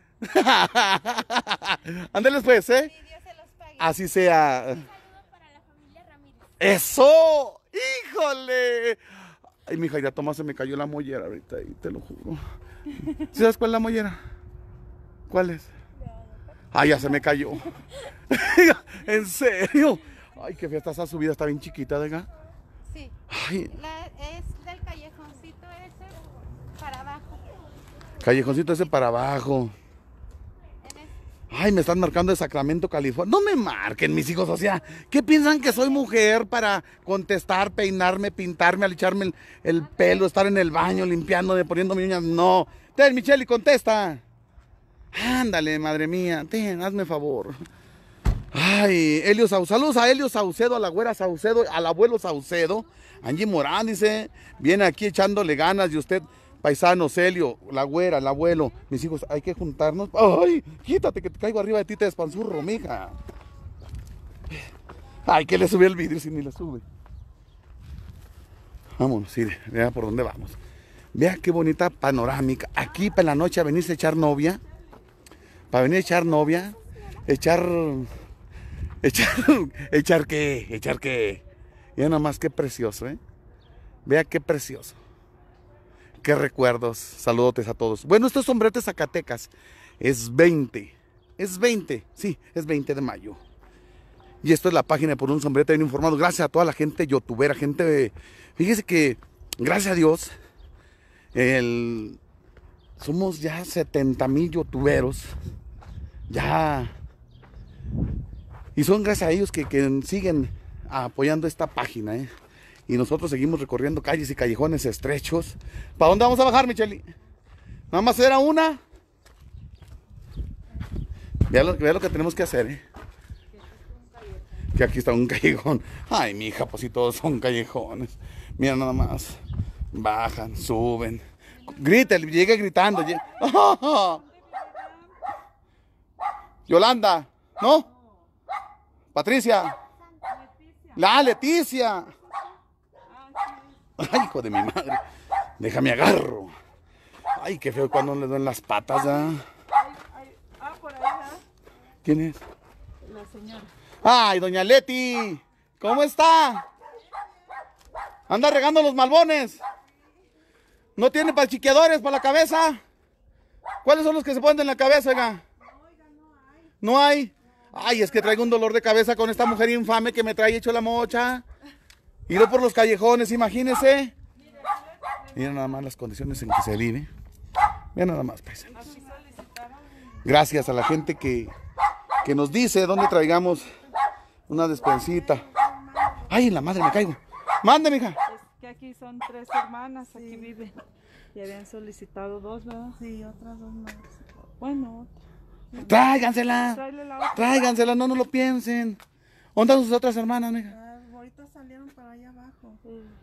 S1: Ándeles pues, ¿eh?
S5: Sí, Dios se los pague.
S1: Así sea.
S5: Un saludo para la familia Ramírez.
S1: ¡Eso! ¡Híjole! Ay, mija, ya Tomás se me cayó la mollera ahorita y te lo juro. ¿Sí sabes cuál es la mollera? ¿Cuál es? Ay, ya se me cayó. ¿En serio? Ay, qué fea está esa subida, está bien chiquita, ¿verdad?
S7: Sí.
S1: Ay.
S7: Es del callejoncito ese para abajo.
S1: Callejoncito ese para abajo. Ay, me están marcando de Sacramento, California. No me marquen, mis hijos, o sea, ¿qué piensan que soy mujer para contestar, peinarme, pintarme, alicharme el pelo, estar en el baño, limpiándome, poniéndome uñas? No. Ten, Michelle, contesta. Ándale, madre mía, ten, hazme favor. Ay, Helio Saucedo, saludos a Helio Saucedo, a la güera Saucedo, al abuelo Saucedo. Angie Morán dice, viene aquí echándole ganas y usted... Paisanos, Helio, la güera, el abuelo, mis hijos, hay que juntarnos. ¡Ay! Quítate que te caigo arriba de ti, te despanzurro, mija. Ay, que le subí el vidrio si ni le sube. Vámonos, sí, vea por dónde vamos. Vea qué bonita panorámica. Aquí para la noche a venirse a echar novia. Para venir a echar novia. Echar qué. Ya nada más, qué precioso, ¿eh? Vea qué precioso. Qué recuerdos, saludotes a todos. Bueno, estos sombretes Zacatecas, es 20, sí, es 20 de mayo. Y esto es la página de Por un Sombrete Bien Informado. Gracias a toda la gente youtubera, fíjese que, gracias a Dios, somos ya 70,000 youtuberos, ya, y son gracias a ellos que siguen apoyando esta página, Y nosotros seguimos recorriendo calles y callejones estrechos. ¿Para dónde vamos a bajar, Micheli? Nada más era una. Vea lo que tenemos que hacer, Que aquí está un callejón. Ay, mija, pues si todos son callejones. Mira nada más. Bajan, suben. Grita, llegue gritando. Yolanda, ¿no? Patricia. La Leticia. Ay, hijo de mi madre. Déjame agarro. Ay, qué feo cuando le duelen las patas,
S2: Por ahí, ¿verdad?
S1: ¿Quién es?
S2: La señora.
S1: Ay, doña Leti. ¿Cómo está? Anda regando los malbones. ¿No tiene pachiqueadores para la cabeza? ¿Cuáles son los que se ponen en la cabeza, oiga? No hay. Ay, es que traigo un dolor de cabeza con esta mujer infame que me trae hecho la mocha. Ido por los callejones, imagínese. Mira nada más las condiciones en que se vive. Mira nada más, paisanos. Gracias a la gente que nos dice dónde traigamos una despensita. Ay, en la madre me caigo. Mande, mija.
S2: Es que aquí son 3 hermanas, aquí viven. Y habían solicitado 2, ¿verdad? Sí, otras 2 más. Bueno, otra.
S1: Tráigansela, no lo piensen. ¿Dónde están sus otras hermanas, mija?
S5: Ahorita salieron para allá abajo.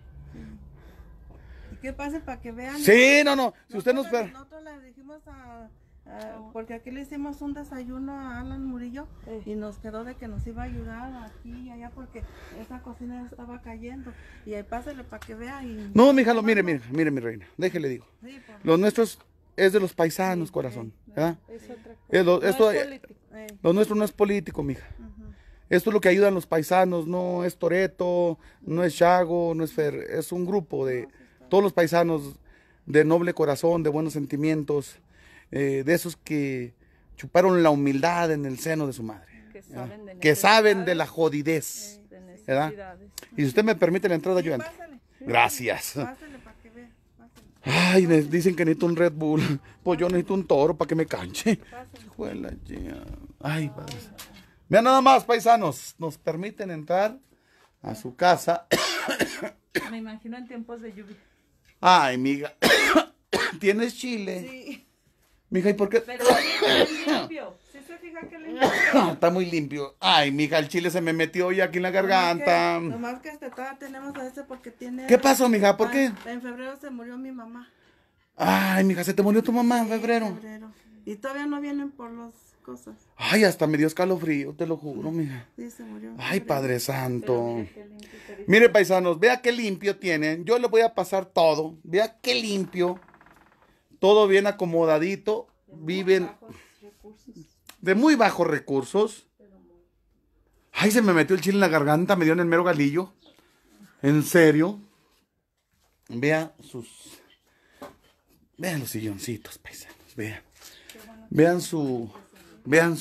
S5: ¿Y qué pasa para que vean?
S1: Sí, no. Si usted nos espera.
S5: Nosotros le dijimos porque aquí le hicimos un desayuno a Alan Murillo y nos quedó de que nos iba a ayudar aquí y allá porque esa cocina estaba cayendo. Y ahí pásale para que vea.
S1: No, mija, mire, mi reina. Déjele digo. Sí, los nuestros es de los paisanos, corazón. ¿Verdad? Es otra cosa. Lo nuestro no es político, mija. Esto es lo que ayudan los paisanos, no es Toreto, no es Chago, no es Fer, es un grupo de todos los paisanos de noble corazón, de buenos sentimientos, de esos que chuparon la humildad en el seno de su madre, que saben de la jodidez, ¿verdad? Y si usted me permite la entrada, yo entro. Gracias. Ay, dicen que necesito un Red Bull, pues yo necesito un toro para que me canche. Ay, padre. Vean nada más, paisanos, nos permiten entrar a su casa.
S2: Me imagino en tiempos de lluvia.
S1: Ay, mija, ¿tienes chile?
S5: Sí.
S1: Mija, ¿y por qué?
S2: Pero es limpio. ¿Sí se fija que limpio?
S1: Está muy limpio. Ay, mija, el chile se me metió ya aquí en la garganta.
S5: Nomás que todavía tenemos a ese porque tiene...
S1: ¿Qué pasó, mija? ¿Por qué?
S5: En febrero se murió mi mamá.
S1: Ay, mija, ¿se te murió tu mamá en febrero?
S5: Y todavía no vienen por las cosas.
S1: Ay, hasta me dio escalofrío, te lo juro, mija.
S5: Sí, se murió.
S1: Ay, Padre Santo. Mire, paisanos, vea qué limpio tienen. Yo le voy a pasar todo. Vea qué limpio. Todo bien acomodadito. Viven de muy bajos recursos. Ay, se me metió el chile en la garganta, me dio en el mero galillo. En serio. Vean los silloncitos, paisanos. Vean su Vean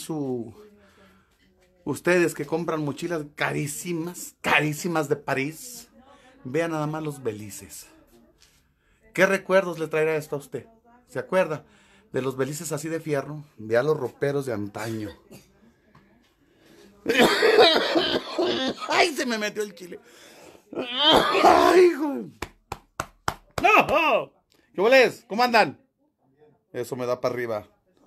S1: ustedes que compran mochilas carísimas, carísimas de París. Vean nada más los belices. ¿Qué recuerdos le traerá esto a usted? ¿Se acuerda de los belices así de fierro? Vea los roperos de antaño. ¡Ay, se me metió el chile! ¡Ay, hijo! ¡No! ¿Qué boles? ¿Cómo andan? Eso me da para arriba.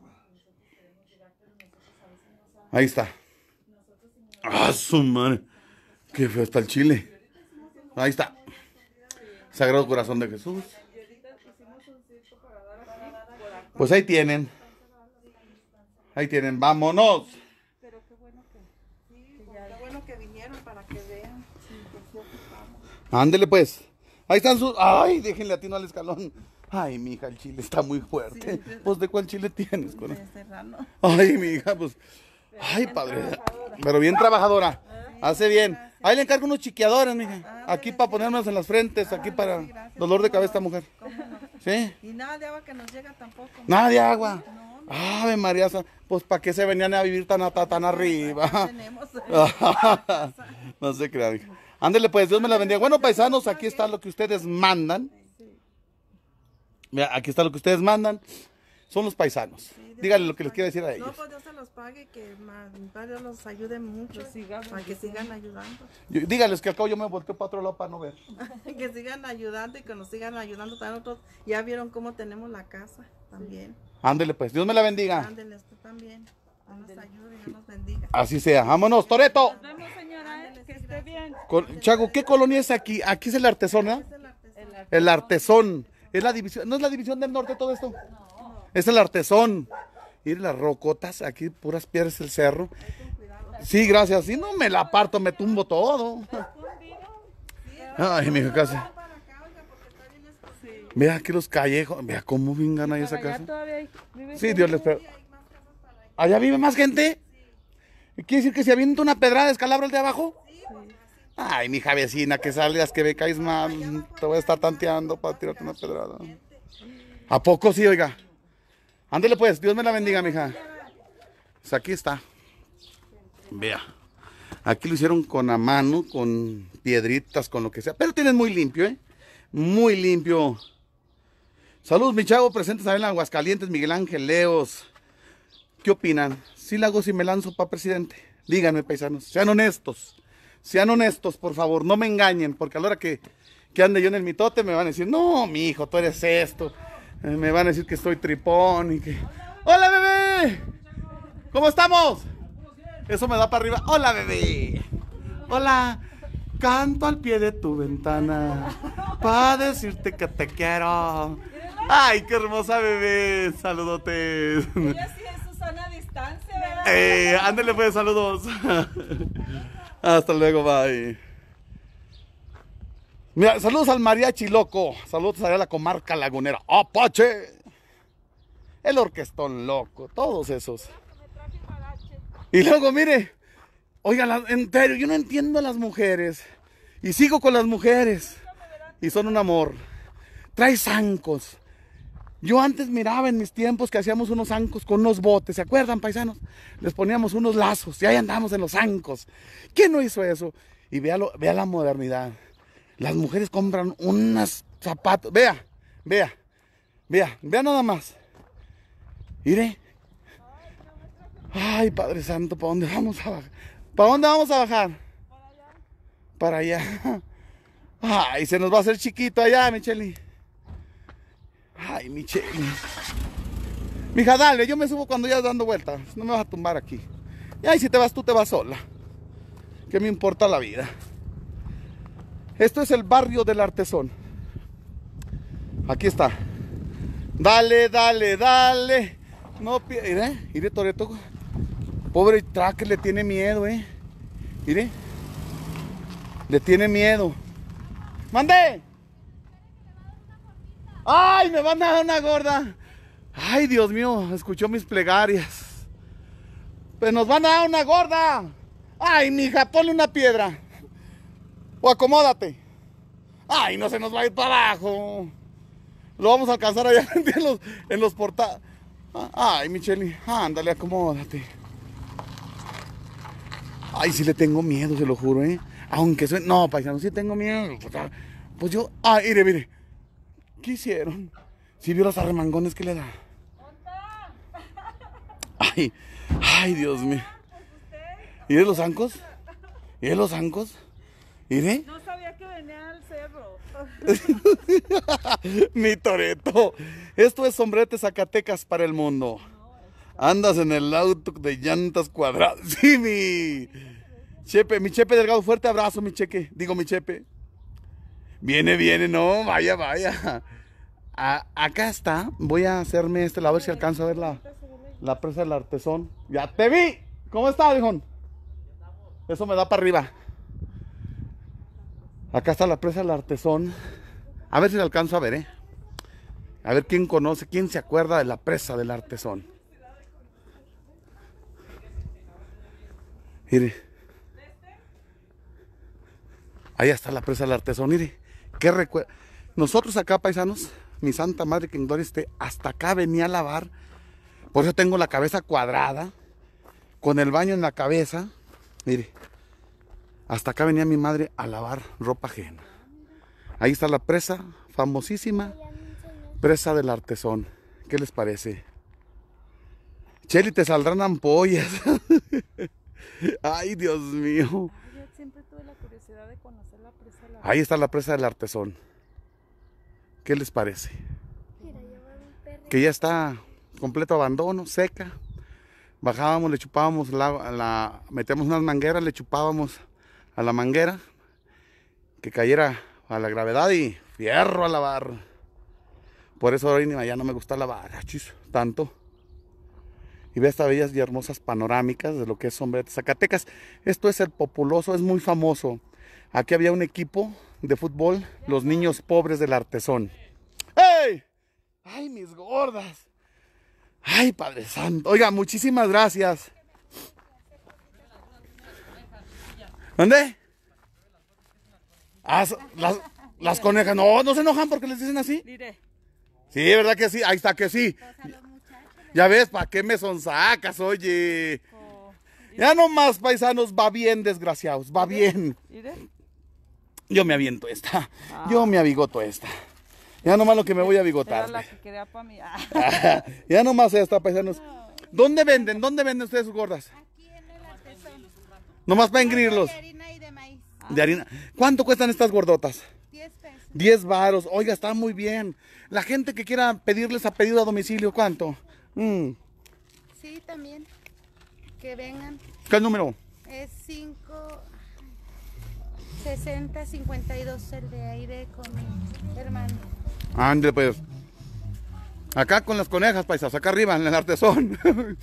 S1: Ahí está. ¡Ah, su madre! ¡Qué feo está el chile! Ahí está. Sagrado Corazón de Jesús. Pues ahí tienen. Ahí tienen. ¡Vámonos!
S5: Pero qué bueno que vinieron para que vean.
S1: Ándele pues. Ahí están sus... ¡Ay! Déjenle atino al escalón. Ay, mija, el chile está muy fuerte. Sí, pues, ¿de cuál chile tienes? De
S5: serrano.
S1: Ay, mija, pues... Ay, padre. Pero bien trabajadora. Hace bien. Ahí le encargo unos chiqueadores, mija. Aquí para ponérnoslos en las frentes, aquí para dolor de cabeza, mujer. ¿Sí?
S5: Y nada de agua que nos llega tampoco.
S1: Nada de agua. Ave María, pues ¿para qué se venían a vivir tan arriba? No se crean. Ándele pues, Dios me la bendiga. Bueno, paisanos, aquí está lo que ustedes mandan. Mira, aquí está lo que ustedes mandan. Son los paisanos. Díganle lo que les quiero decir a ellos.
S5: No, pues Dios se los pague, que Dios los ayude mucho, para que sigan ayudando.
S1: Díganles que al cabo yo me volteo para otro lado para no ver.
S5: Que sigan ayudando y que nos sigan ayudando también nosotros. Ya vieron cómo tenemos la casa también.
S1: Ándele pues, Dios me la bendiga.
S5: Ándele usted también. Dios nos ayude y Dios nos bendiga.
S1: Así sea. Vámonos, Toreto.
S2: Nos vemos, señora, que esté bien.
S1: Chago, ¿qué colonia es aquí? Aquí es el Artesón, ¿no? El Artesón. Es la división, ¿no es la división del norte todo esto? No. Es el Artesón. Y las rocotas, aquí puras piedras del cerro. Sí, gracias. Si no me la parto, me tumbo todo. Ay, mi hija, casi. Vea aquí los callejos. Vea cómo vengan ahí esa casa. Sí, Dios les espera. ¿Allá vive más gente? ¿Quiere decir que si avienta una pedrada descalabra el de abajo? Ay, mi hija vecina, que salgas, que me caes mal. Te voy a estar tanteando para tirarte una pedrada. ¿A poco sí, oiga? Ándele pues, Dios me la bendiga, mija. Pues aquí está. Vea. Aquí lo hicieron con a mano, con piedritas, con lo que sea. Pero tienen muy limpio, ¿eh? Muy limpio. Saludos, mi chavo, presentes a en Aguascalientes, Miguel Ángel Leos. ¿Qué opinan? ¿Sí la hago si me lanzo para presidente? Díganme, paisanos. Sean honestos. Sean honestos, por favor. No me engañen, porque a la hora que ande yo en el mitote me van a decir, no, mi hijo, tú eres esto. Me van a decir que estoy tripón y que... ¡Hola, bebé! ¿Cómo estamos? Eso me da para arriba. ¡Hola, bebé! ¡Hola! Canto al pie de tu ventana para decirte que te quiero. ¡Ay, qué hermosa bebé! ¡Saludotes!
S2: Ella sí es Susana a distancia, ¿verdad?
S1: Ándale pues, saludos. Hasta luego, bye. Mira, saludos al mariachi loco. Saludos allá a la comarca lagunera. ¡Apache! El orquestón loco. Todos esos. Y luego, mire. Oiga, en serio, yo no entiendo a las mujeres. Y sigo con las mujeres. Y son un amor. Trae zancos. Yo antes miraba en mis tiempos que hacíamos unos zancos con unos botes. ¿Se acuerdan, paisanos? Les poníamos unos lazos y ahí andamos en los zancos. ¿Quién no hizo eso? Y vea la modernidad. Las mujeres compran unos zapatos. Vea nada más. Mire. Ay, Padre Santo, ¿para dónde vamos a bajar? ¿Para dónde vamos a bajar? Para allá. Ay, se nos va a hacer chiquito allá, Micheli. Ay, Micheli. Mija, dale, yo me subo cuando ya dando vueltas. No me vas a tumbar aquí. Y ay, si te vas tú, te vas sola. ¿Qué me importa la vida? Esto es el barrio del Artesón. Aquí está. Dale, dale, dale. No, mire, Toreto. Pobre tracker, le tiene miedo, Mire. Le tiene miedo. ¡Mande! ¡Ay, me van a dar una gorda! ¡Ay, Dios mío! Escuchó mis plegarias. ¡Pues nos van a dar una gorda! ¡Ay, mija, ponle una piedra! O acomódate. ¡Ay, no se nos va a ir para abajo! Lo vamos a alcanzar allá en los portales. Ay, Micheli, ándale, acomódate. Ay, sí le tengo miedo, se lo juro, ¿eh? Aunque soy... No, paisano, sí tengo miedo. Pues yo... Ay, mire, mire. ¿Qué hicieron? ¿Sí vio los arremangones que le da? Ay, ay, Dios mío. ¿Y de los zancos? ¿Y de los zancos? ¿Y de?
S2: No sabía que venía al cerro.
S1: Mi Toreto. Esto es Sombrerete Zacatecas para el mundo. Andas en el auto de llantas cuadradas. Sí, mi Chepe, mi Chepe Delgado. Fuerte abrazo, mi Cheque. Digo, mi Chepe. Viene, no, vaya, vaya. Acá está. Voy a hacerme a ver si alcanzo a ver la presa del Artesón. ¡Ya te vi! ¿Cómo está, viejón? Eso me da para arriba. Acá está la presa del Artesón. A ver si la alcanzo a ver, ¿eh? A ver quién conoce, quién se acuerda de la presa del Artesón. Mire. Ahí está la presa del Artesón, mire. ¿Qué recuerda? Nosotros acá, paisanos, mi santa madre que en gloria esté, hasta acá venía a lavar. Por eso tengo la cabeza cuadrada, con el baño en la cabeza. Mire, hasta acá venía mi madre a lavar ropa ajena. Ahí está la presa, famosísima presa del Artesón. ¿Qué les parece? Cheli, te saldrán ampollas. Ay, Dios mío.
S2: Yo siempre tuve la curiosidad de conocer la presa del Artesón.
S1: Ahí está la presa del Artesón. ¿Qué les parece? Que ya está completo abandono, seca. Bajábamos, le chupábamos metíamos unas mangueras, le chupábamos a la manguera que cayera a la gravedad y fierro a lavar. Por eso ahora ya no me gusta lavar, tanto. Y ve estas bellas y hermosas panorámicas de lo que es Sombrerete Zacatecas. Esto es el populoso, es muy famoso. Aquí había un equipo de fútbol, los niños pobres del Artesón. ¡Hey! ¡Ay, mis gordas! ¡Ay, Padre Santo! Oiga, muchísimas gracias. ¿Dónde? Ah, las conejas. No se enojan porque les dicen así. Sí, ¿verdad que sí? Ahí está que sí. Ya ves, ¿para qué me sonsacas, oye? Ya nomás, paisanos, va bien, desgraciados, va bien. Yo me aviento esta. Yo me abigoto esta. Ya nomás lo que me voy a bigotar.
S2: Era la que quería para mí.
S1: Ya nomás esta, paisanos. ¿Dónde venden? ¿Dónde venden ustedes sus gordas?
S7: Aquí en el Artesón.
S1: Nomás para engrirlos.
S7: De harina y de maíz.
S1: De harina. ¿Cuánto cuestan estas gordotas?
S7: 10 pesos.
S1: 10 varos. Oiga, está muy bien. La gente que quiera pedirles a pedido a domicilio, ¿cuánto?
S7: Sí, también. Que vengan.
S1: ¿Qué número?
S7: Es 5, 60, 52 el de aire con mi hermano.
S1: Ande, pues. Acá con las conejas, paisas, acá arriba en el Artesón.
S7: Bueno,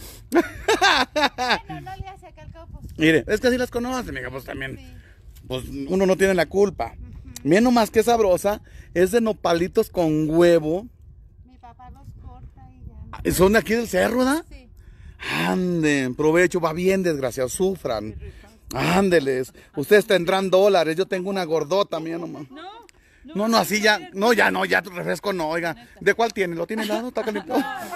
S7: no le hace acá al cabo. Pues.
S1: Mire, es que así las conocen, mija, pues también.
S7: Sí.
S1: Pues uno no tiene la culpa. Miren nomás que sabrosa. Es de nopalitos con huevo.
S7: Mi papá los corta y ya.
S1: Son de aquí del cerro, ¿verdad?
S7: Sí.
S1: Anden, provecho, va bien, desgraciados, sufran. Ándeles. Ustedes tendrán dólares, yo tengo una gordota, mía nomás. No, así ya, ya tu refresco no, oiga. ¿De cuál tiene? ¿Lo tiene helado? ¿Está caliente?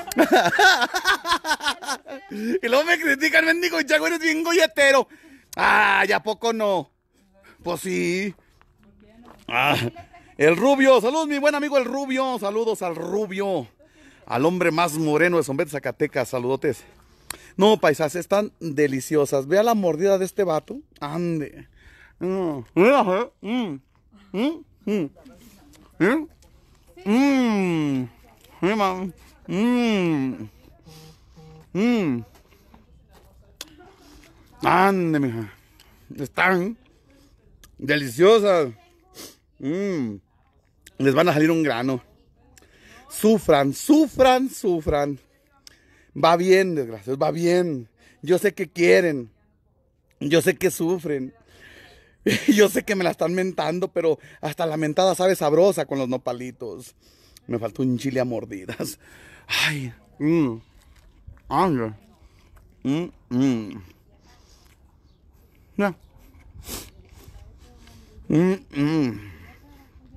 S1: Y luego me critican, mendigo, Chago, eres bien golletero. Ah, ¿ya poco no? Pues sí. Ah, el Rubio, saludos mi buen amigo el Rubio, saludos al Rubio, al hombre más moreno de Sombrerete Zacatecas, saludotes. No, paisas, están deliciosas. Vea la mordida de este vato. Ande. Ande, mija. Están deliciosas. Les van a salir un grano. Sufran. Va bien, desgraciados, va bien. Yo sé que quieren. Yo sé que sufren. Yo sé que me la están mentando, pero hasta la mentada sabe sabrosa con los nopalitos. Me faltó un chile a mordidas. Ay. Ya.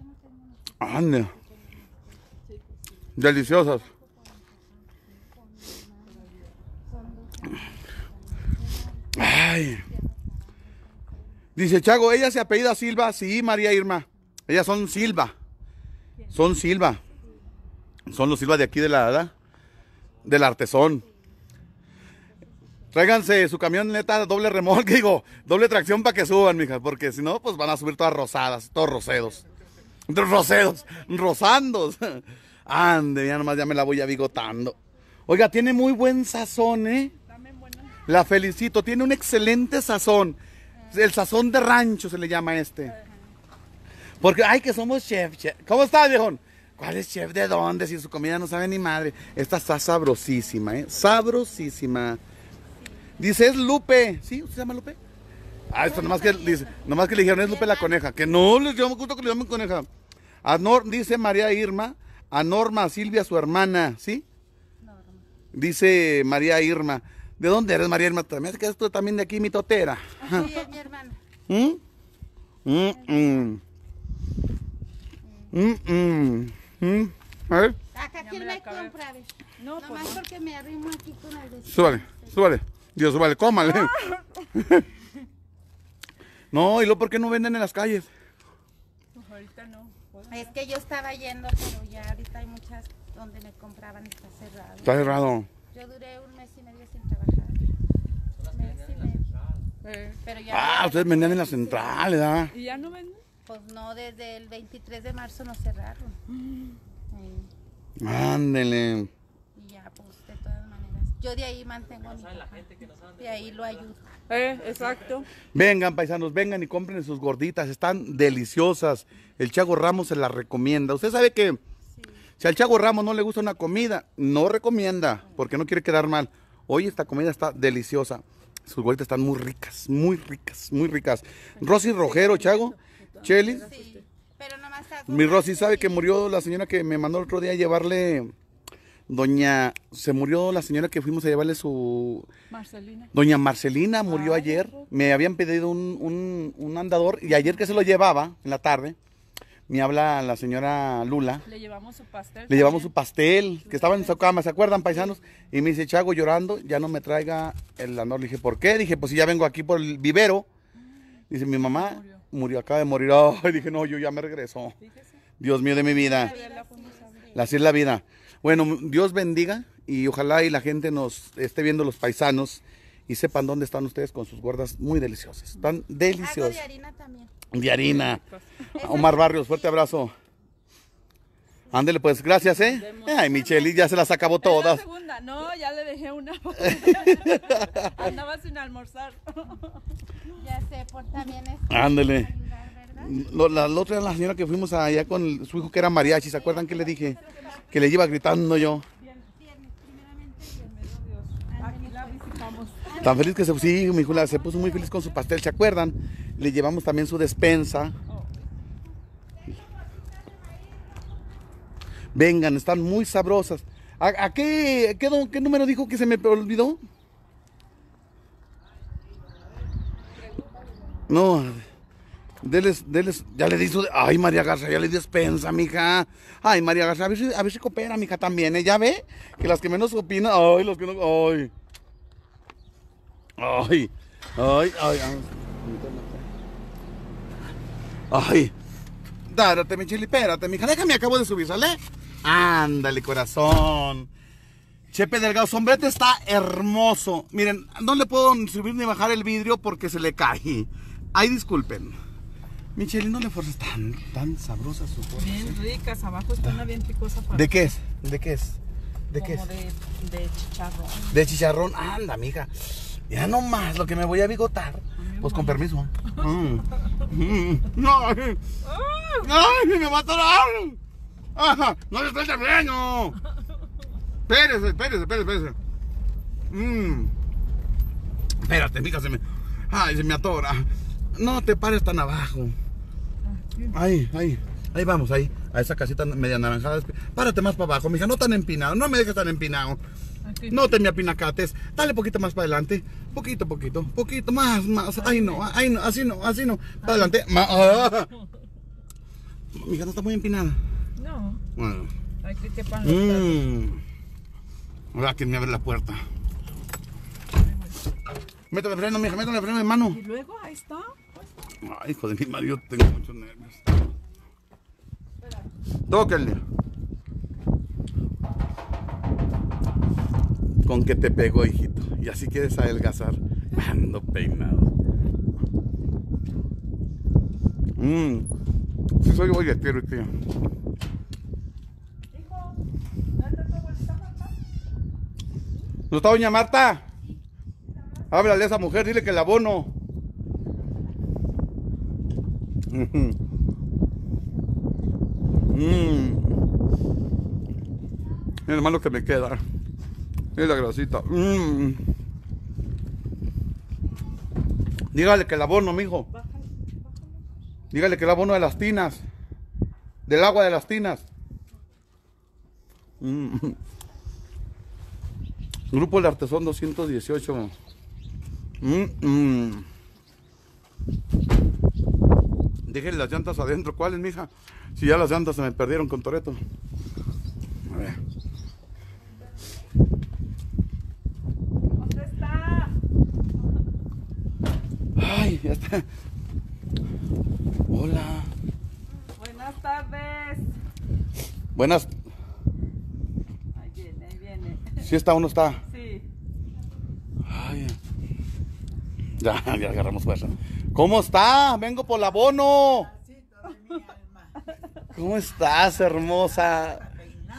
S1: Ande. Deliciosas. Ay. Dice Chago, ella se apellida Silva. Sí, María Irma. Ellas son Silva. Son Silva. Son los Silva de aquí de del Artesón. Tráiganse su camioneta doble remolque, digo, doble tracción para que suban, mijas, porque si no, pues van a subir todas rosadas, todos rosedos. Rosandos. Ande, ya nomás ya me la voy abigotando. Oiga, tiene muy buen sazón, ¿eh? La felicito, tiene un excelente sazón. El sazón de rancho se le llama este. Porque, ay, que somos chef. ¿Cómo está, viejón? ¿Cuál es chef de dónde? Si su comida no sabe ni madre. Esta está sabrosísima, ¿eh? Sabrosísima. Dice, es Lupe. ¿Sí? ¿Usted se llama Lupe? Ah, esto nomás que le dijeron, es Lupe la coneja. Que no les llamo justo que le llamen coneja. Dice María Irma, a Norma Silvia, su hermana, ¿sí? Norma. Dice María Irma. ¿De dónde eres, María Irma? También es que eres tú también de aquí, mi totera.
S7: Sí, es mi hermana.
S1: A ver.
S7: Acá, ¿quién me compra? No, nomás pues porque me arrimo aquí con el vecino.
S1: Súbale. Dios, súbale, cómale. No, y luego, ¿por qué no venden en las calles?
S2: Pues ahorita no.
S7: Es que yo estaba yendo, pero ya ahorita hay muchas donde me compraban y está cerrado.
S1: Está cerrado.
S7: Yo duré 1 mes y medio sin trabajar. Pero ya
S1: ustedes vendían en la central, ¿verdad?
S2: ¿Y ya no venden?
S7: Pues no, desde el 23 de marzo nos cerraron.
S1: Ándele.
S7: Y ya, pues, de todas maneras. Yo de ahí mantengo a mi papá. De ahí lo ayudo.
S2: Exacto.
S1: Vengan, paisanos, vengan y compren sus gorditas. Están deliciosas. El Chago Ramos se las recomienda. Usted sabe que si al Chago Ramos no le gusta una comida, no recomienda, porque no quiere quedar mal. Hoy esta comida está deliciosa. Sus gorditas están muy ricas, muy ricas, muy ricas. Rosy Rojero, Chago, Chelis.
S7: Sí, pero nomás
S1: Mi Rosy sabe que murió la señora que me mandó el otro día a llevarle. Se murió la señora que fuimos a llevarle su...
S2: Marcelina.
S1: Doña Marcelina murió ayer. Me habían pedido un andador y ayer que se lo llevaba en la tarde, me habla la señora Lula.
S2: Le llevamos su pastel.
S1: Le llevamos su pastel, que estaba en su cama, ¿se acuerdan, paisanos? Y me dice, Chago, llorando, ya no me traiga el andador. Le dije, ¿por qué? Dije, pues si ya vengo aquí por el vivero. Dice, mi mamá murió, acaba de morir. Ay, dije, no, yo ya me regreso. Dios mío de mi vida. Así es la vida. Bueno, Dios bendiga y ojalá y la gente nos esté viendo, los paisanos, y sepan dónde están ustedes con sus gordas muy deliciosas. Están deliciosas.
S7: Hago de harina también.
S1: De harina. Omar Barrios, fuerte abrazo. Ándele pues, gracias, ¿eh? Ay, Micheli, ya se las acabó todas.
S2: La segunda, no, ya le dejé una. Andaba sin almorzar.
S7: Ya sé, por también es.
S1: Ándele. La otra, la señora que fuimos allá con su hijo que era mariachi, ¿se acuerdan que le dije? Que le iba gritando yo.
S2: Aquí la visitamos.
S1: Tan feliz que sí, mi hijo se puso muy feliz con su pastel, ¿se acuerdan? Le llevamos también su despensa. Vengan, están muy sabrosas. ¿A qué número dijo que se me olvidó? No, deles, ya le di su... Ay, María Garza, ya le di despensa, mija. Ay, María Garza, a ver si coopera, mija, también, ¿eh? Ya ve, que las que menos opinan, ay, los que no... Ay. Ay. Dárate, mi chili, espérate, mija, déjame, acabo de subir, ¿sale? Ándale, corazón. Chepe Delgado, sombrete está hermoso. Miren, no le puedo subir ni bajar el vidrio porque se le cae. Ay, disculpen. Micheli, no le forces tan sabrosas sus cosas.
S2: Bien ricas, abajo está una bien picosa.
S1: ¿De qué es?
S2: Como de chicharrón.
S1: De chicharrón, anda, mija. Ya nomás lo que me voy a bigotar. Pues con permiso. No, ay, me va a atorar. Ajá, no le estoy terminando. Espérese. Espérate, mija, se me atora. No te pares tan abajo. Ahí vamos, ahí. A esa casita media naranjada. Párate más para abajo, mija, no tan empinado. No me dejes tan empinado.
S2: Aquí.
S1: No te me apinacates. Dale poquito más para adelante. Poquito. Más. Ay, no, así no. Para adelante. Mija, no está muy empinada.
S2: No.
S1: Bueno.
S2: Hay que quepan los tacos.
S1: Ahora que me abre la puerta. Métale freno, mija, métale freno, hermano.
S6: Y luego, ahí está.
S1: Ay, hijo de mi madre, yo tengo muchos nervios. Tóquenle. Con que te pegó, hijito. Y así quieres adelgazar. Ando peinado. Sí soy bolletero, tío. ¿No está doña Marta? Háblale a esa mujer, dile que el abono. Mira más lo que me queda. Mira la grasita. Dígale que el abono, mijo. Dígale que el abono de las tinas. Del agua de las tinas. Grupo El Artesón 218. Déjenle las llantas adentro. ¿Cuáles, mija? Si ya las llantas se me perdieron con Toretto. A ver.
S2: ¿Dónde está?
S1: Ay, ya está. Hola.
S2: Buenas tardes.
S1: Buenas.
S2: Ahí viene, ahí viene.
S1: ¿Sí está o no está?
S2: Sí.
S1: Ay. Ya agarramos fuerza. ¿Cómo está? Vengo por el abono. ¿Cómo estás, hermosa?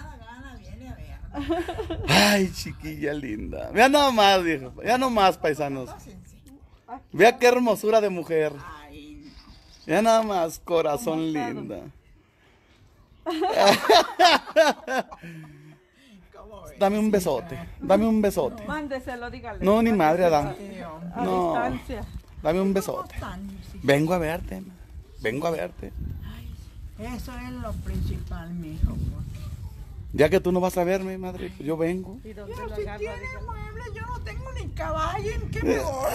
S1: Ay, chiquilla linda. Vea nada más, viejo. Vea nomás, paisanos. Vea qué hermosura de mujer. Vea nada más, corazón linda. Dame un besote. Dame un besote.
S2: Mándeselo, dígale.
S1: No, ni madre, Adán.
S2: A
S1: No.
S2: distancia.
S1: Dame un besote. Vengo a verte. Vengo a verte.
S6: Eso es lo principal, mijo.
S1: Ya que tú no vas a verme, madre, pues yo vengo.
S2: ¿Y dónde
S6: Pero
S2: lo
S6: si
S2: agarra?
S6: tiene
S2: Dígale.
S6: muebles, yo no tengo ni caballo, ¿en qué me voy?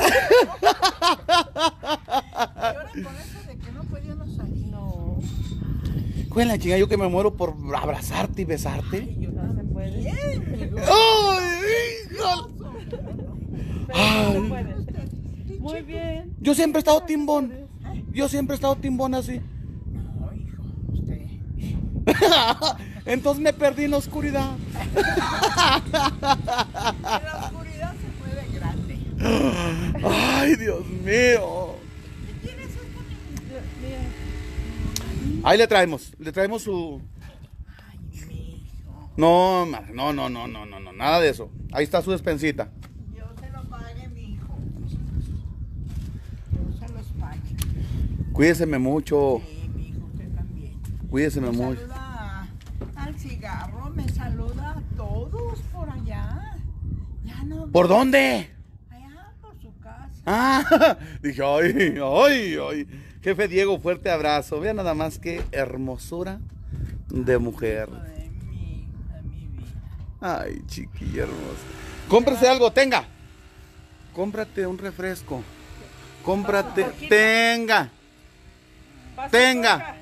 S6: Y ahora con eso de que no podíamos salir.
S2: No,
S1: Con la chica, yo que me muero por abrazarte y besarte.
S2: no se puede.
S6: Bien, mijo.
S1: ¡Ay, hijo!
S2: Pero no se puede. Muy bien.
S1: Yo siempre he estado timbón. Yo siempre he estado timbón así.
S6: No, hijo, usted.
S1: Entonces me perdí en la oscuridad.
S6: En la oscuridad se puede grande.
S1: Ay, Dios mío.
S6: ¿Qué tienes esta?
S1: Ahí le traemos su...
S6: Ay, mijo.
S1: No, madre, no, nada de eso. Ahí está su despensita.
S6: Yo se lo pague, mijo. Yo se los pague.
S1: Cuídeseme mucho.
S6: Sí, mijo, usted también.
S1: Cuídeseme
S6: Me
S1: mucho.
S6: saluda al cigarro, me saluda a todos por allá. Ya no.
S1: ¿Por dónde?
S6: Allá por su casa.
S1: Ah, dije, ay. Jefe Diego, fuerte abrazo. Vean nada más qué hermosura de mujer.
S6: De mi vida.
S1: Ay, chiquilla hermosa. Cómprese algo, tenga. Cómprate un refresco. Cómprate, tenga.
S2: Pa' su
S1: Tenga.
S2: coca,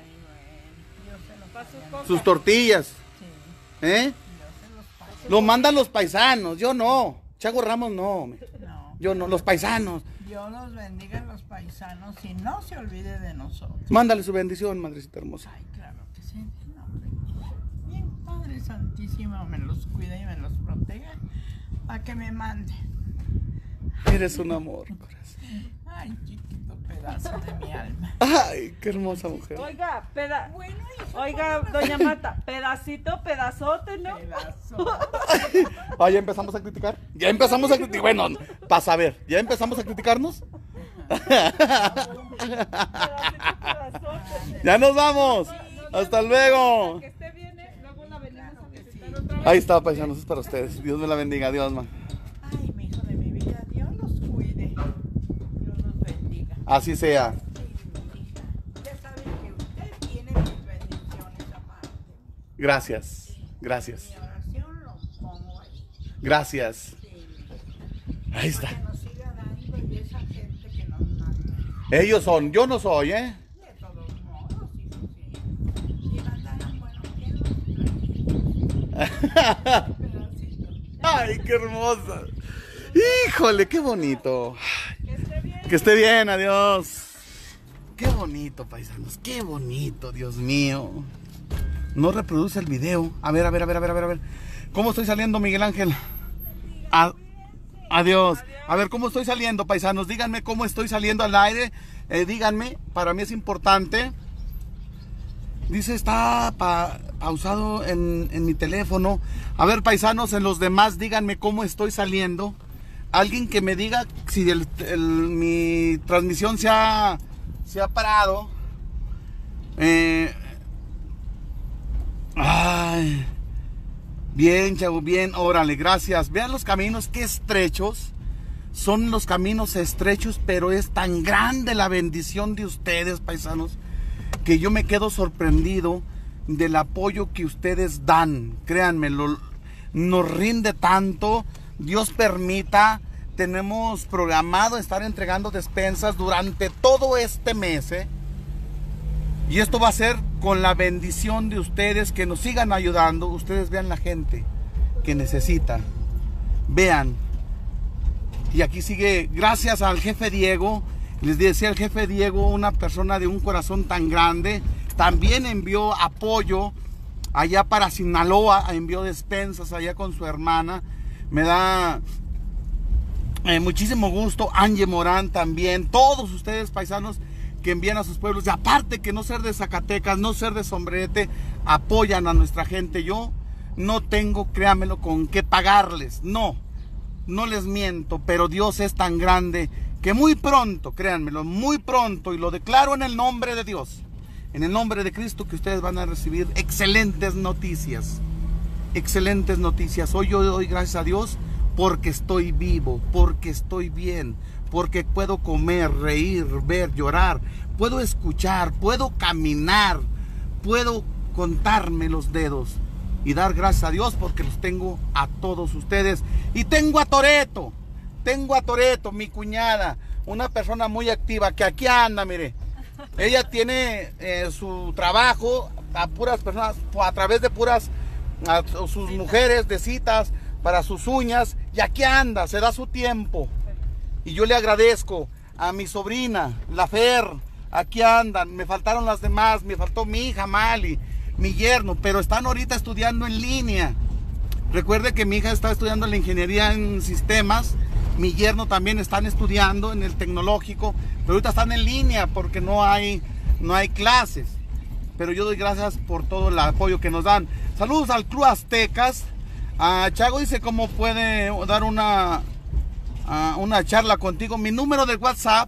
S2: pa' su coca.
S1: Sus tortillas.
S6: Sí,
S1: ¿Eh?
S6: yo se los pago.
S1: Lo mandan los paisanos, yo no. Chago Ramos no.
S6: No.
S1: Yo no, los paisanos.
S6: Dios los bendiga a los paisanos y no se olvide de nosotros.
S1: Mándale su bendición, madrecita hermosa.
S6: Ay, claro que sí. No, hombre. Bien, Padre Santísimo, me los cuida y me los proteja para que me mande.
S1: Eres un amor, corazón.
S6: Ay, chiquito pedazo de mi alma.
S1: Ay, qué hermosa mujer.
S2: Oiga,
S6: Bueno, hijo,
S2: oiga, doña Marta, pedacito, pedazote, ¿no?
S6: pedazo.
S1: Ah, ya empezamos a criticar. Ya empezamos a criticar. Bueno, para saber, ¿ya empezamos a criticarnos?
S2: Pedacito, pedazote.
S1: Ya nos vamos. Hasta luego.
S2: Que esté bien, luego la venimos a visitar otra vez.
S1: Ahí está, paisanos, es para ustedes. Dios me la bendiga. Dios, man.
S6: Ay, mi hijo de mi vida, Dios los cuide. Dios los bendiga.
S1: Así sea.
S6: Sí, mi hija. Ya saben que usted tiene mis bendiciones aparte.
S1: Gracias. Gracias.
S6: Mi oración lo pongo ahí.
S1: Gracias.
S6: Sí, mi hija.
S1: Ahí está.
S6: Que nos siga dando y esa gente que nos manda.
S1: Ellos son, yo no soy, ¿eh?
S6: De todos modos, hijo, sí. Si mandaran, bueno, ¿quién los pedacito?
S1: Ay, qué hermosa. Híjole, qué bonito. Que esté bien, adiós. Qué bonito, paisanos, qué bonito, Dios mío. No reproduce el video. A ver. ¿Cómo estoy saliendo, Miguel Ángel? Adiós. A ver, ¿cómo estoy saliendo, paisanos? Díganme cómo estoy saliendo al aire. Díganme, para mí es importante. Dice, está pausado en mi teléfono. A ver, paisanos, en los demás, díganme cómo estoy saliendo. Alguien que me diga si mi transmisión se ha parado. Ay, bien, chavo, bien, órale, gracias. Vean los caminos, qué estrechos. Son los caminos estrechos, pero es tan grande la bendición de ustedes, paisanos, que yo me quedo sorprendido del apoyo que ustedes dan. Créanme, nos rinde tanto. Dios permita, tenemos programado estar entregando despensas durante todo este mes, y esto va a ser con la bendición de ustedes, que nos sigan ayudando. Ustedes vean la gente que necesita, vean. Y aquí sigue, gracias al jefe Diego. Les decía, el jefe Diego, una persona de un corazón tan grande, también envió apoyo allá para Sinaloa, envió despensas allá con su hermana. Me da muchísimo gusto. Angie Morán también, todos ustedes, paisanos, que envían a sus pueblos. Y aparte que no ser de Zacatecas, no ser de Sombrerete, apoyan a nuestra gente. Yo no tengo, créanmelo, con qué pagarles. No les miento, pero Dios es tan grande que muy pronto, créanmelo, muy pronto, y lo declaro en el nombre de Dios, en el nombre de Cristo, que ustedes van a recibir excelentes noticias. Excelentes noticias. Hoy yo doy gracias a Dios porque estoy vivo, porque estoy bien, porque puedo comer, reír, ver, llorar, puedo escuchar, puedo caminar, puedo contarme los dedos y dar gracias a Dios porque los tengo a todos ustedes. Y tengo a Toreto, mi cuñada, una persona muy activa que aquí anda, mire. Ella tiene su trabajo a puras personas, a través de puras, a sus mujeres, de citas para sus uñas, y aquí anda, se da su tiempo. Y yo le agradezco a mi sobrina, la Fer, aquí andan. Me faltaron las demás, me faltó mi hija Mali, mi yerno, pero están ahorita estudiando en línea. Recuerde que mi hija está estudiando la ingeniería en sistemas, mi yerno también están estudiando en el tecnológico, pero ahorita están en línea porque no hay clases. Pero yo doy gracias por todo el apoyo que nos dan. Saludos al Club Aztecas. Chago dice cómo puede dar una charla contigo. Mi número de WhatsApp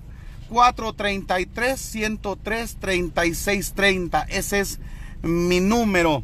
S1: 433-103-3630. Ese es mi número.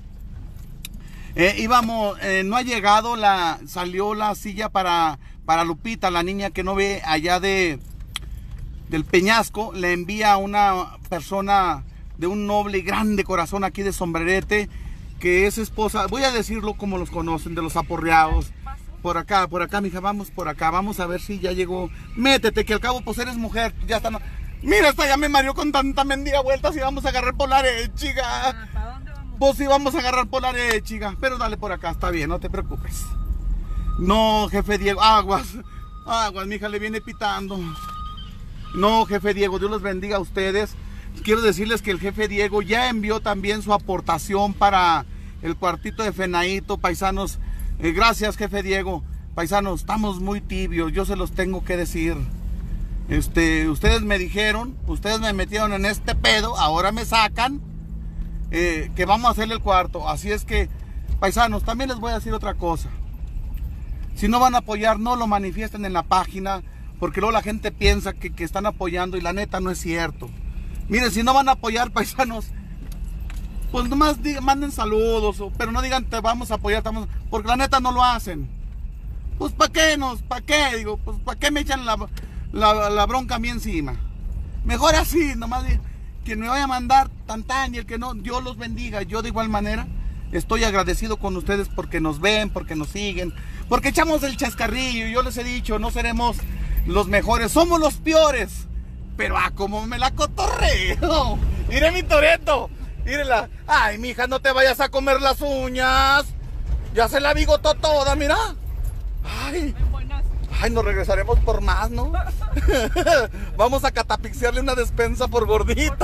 S1: No ha llegado, salió la silla para Lupita, la niña que no ve allá del Peñasco. Le envía a una persona de un noble y grande corazón aquí de Sombrerete, que es esposa, voy a decirlo como los conocen, de los aporreados. Por acá, mija, vamos por acá, vamos a ver si ya llegó. Métete, que al cabo pues eres mujer, ya está. Mira, esta ya me mareó con tanta mendiga vueltas y vamos a agarrar por la chica.
S2: ¿Para dónde vamos?
S1: Pues sí, vamos a agarrar por la chica, pero dale por acá, está bien, no te preocupes. No, jefe Diego, aguas, mija, le viene pitando. No, jefe Diego, Dios los bendiga a ustedes. Quiero decirles que el jefe Diego ya envió también su aportación para el cuartito de Fenaíto, paisanos. Gracias, jefe Diego. Paisanos, estamos muy tibios, yo se los tengo que decir. Ustedes me dijeron, ustedes me metieron en este pedo, ahora me sacan, que vamos a hacerle el cuarto. Así es que, paisanos, también les voy a decir otra cosa. Si no van a apoyar, no lo manifiesten en la página, porque luego la gente piensa que están apoyando y la neta no es cierto. Miren, si no van a apoyar, paisanos, pues nomás manden saludos, pero no digan te vamos a apoyar, porque la neta no lo hacen. Pues ¿para qué digo? Pues ¿para qué me echan la bronca a mí encima? Mejor así, nomás quien me vaya a mandar tan y el que no, Dios los bendiga. Yo de igual manera estoy agradecido con ustedes porque nos ven, porque nos siguen, porque echamos el chascarrillo. Yo les he dicho, no seremos los mejores, somos los peores. Pero como me la cotorreo. Mire mi Toreto, mírela. Ay, mija, no te vayas a comer las uñas. Ya se la bigotó toda, mira. Ay, Ay, nos regresaremos por más, ¿no? Vamos a catapixiarle una despensa por gordita.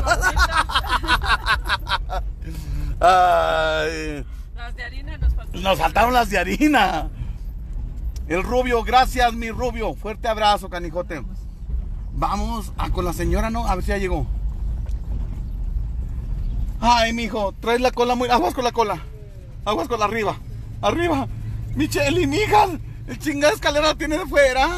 S1: Ay.
S2: Las de harina nos faltaron.
S1: Nos faltaron las de harina. El Rubio, gracias mi Rubio. Fuerte abrazo, canijote. Vamos con la señora, ¿no? A ver si ya llegó. Ay, mijo, traes la cola muy... Aguas con la cola. Aguas con la arriba. Arriba. Micheli, mija. El chingada escalera la tiene de fuera.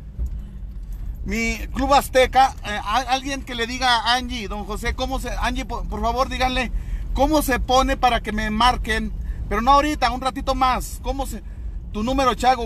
S1: Mi Club Azteca. Alguien que le diga a Angie, don José, ¿cómo se... Angie, por favor, díganle cómo se pone para que me marquen. Pero no ahorita, un ratito más. ¿Cómo se...? Tu número, Chago,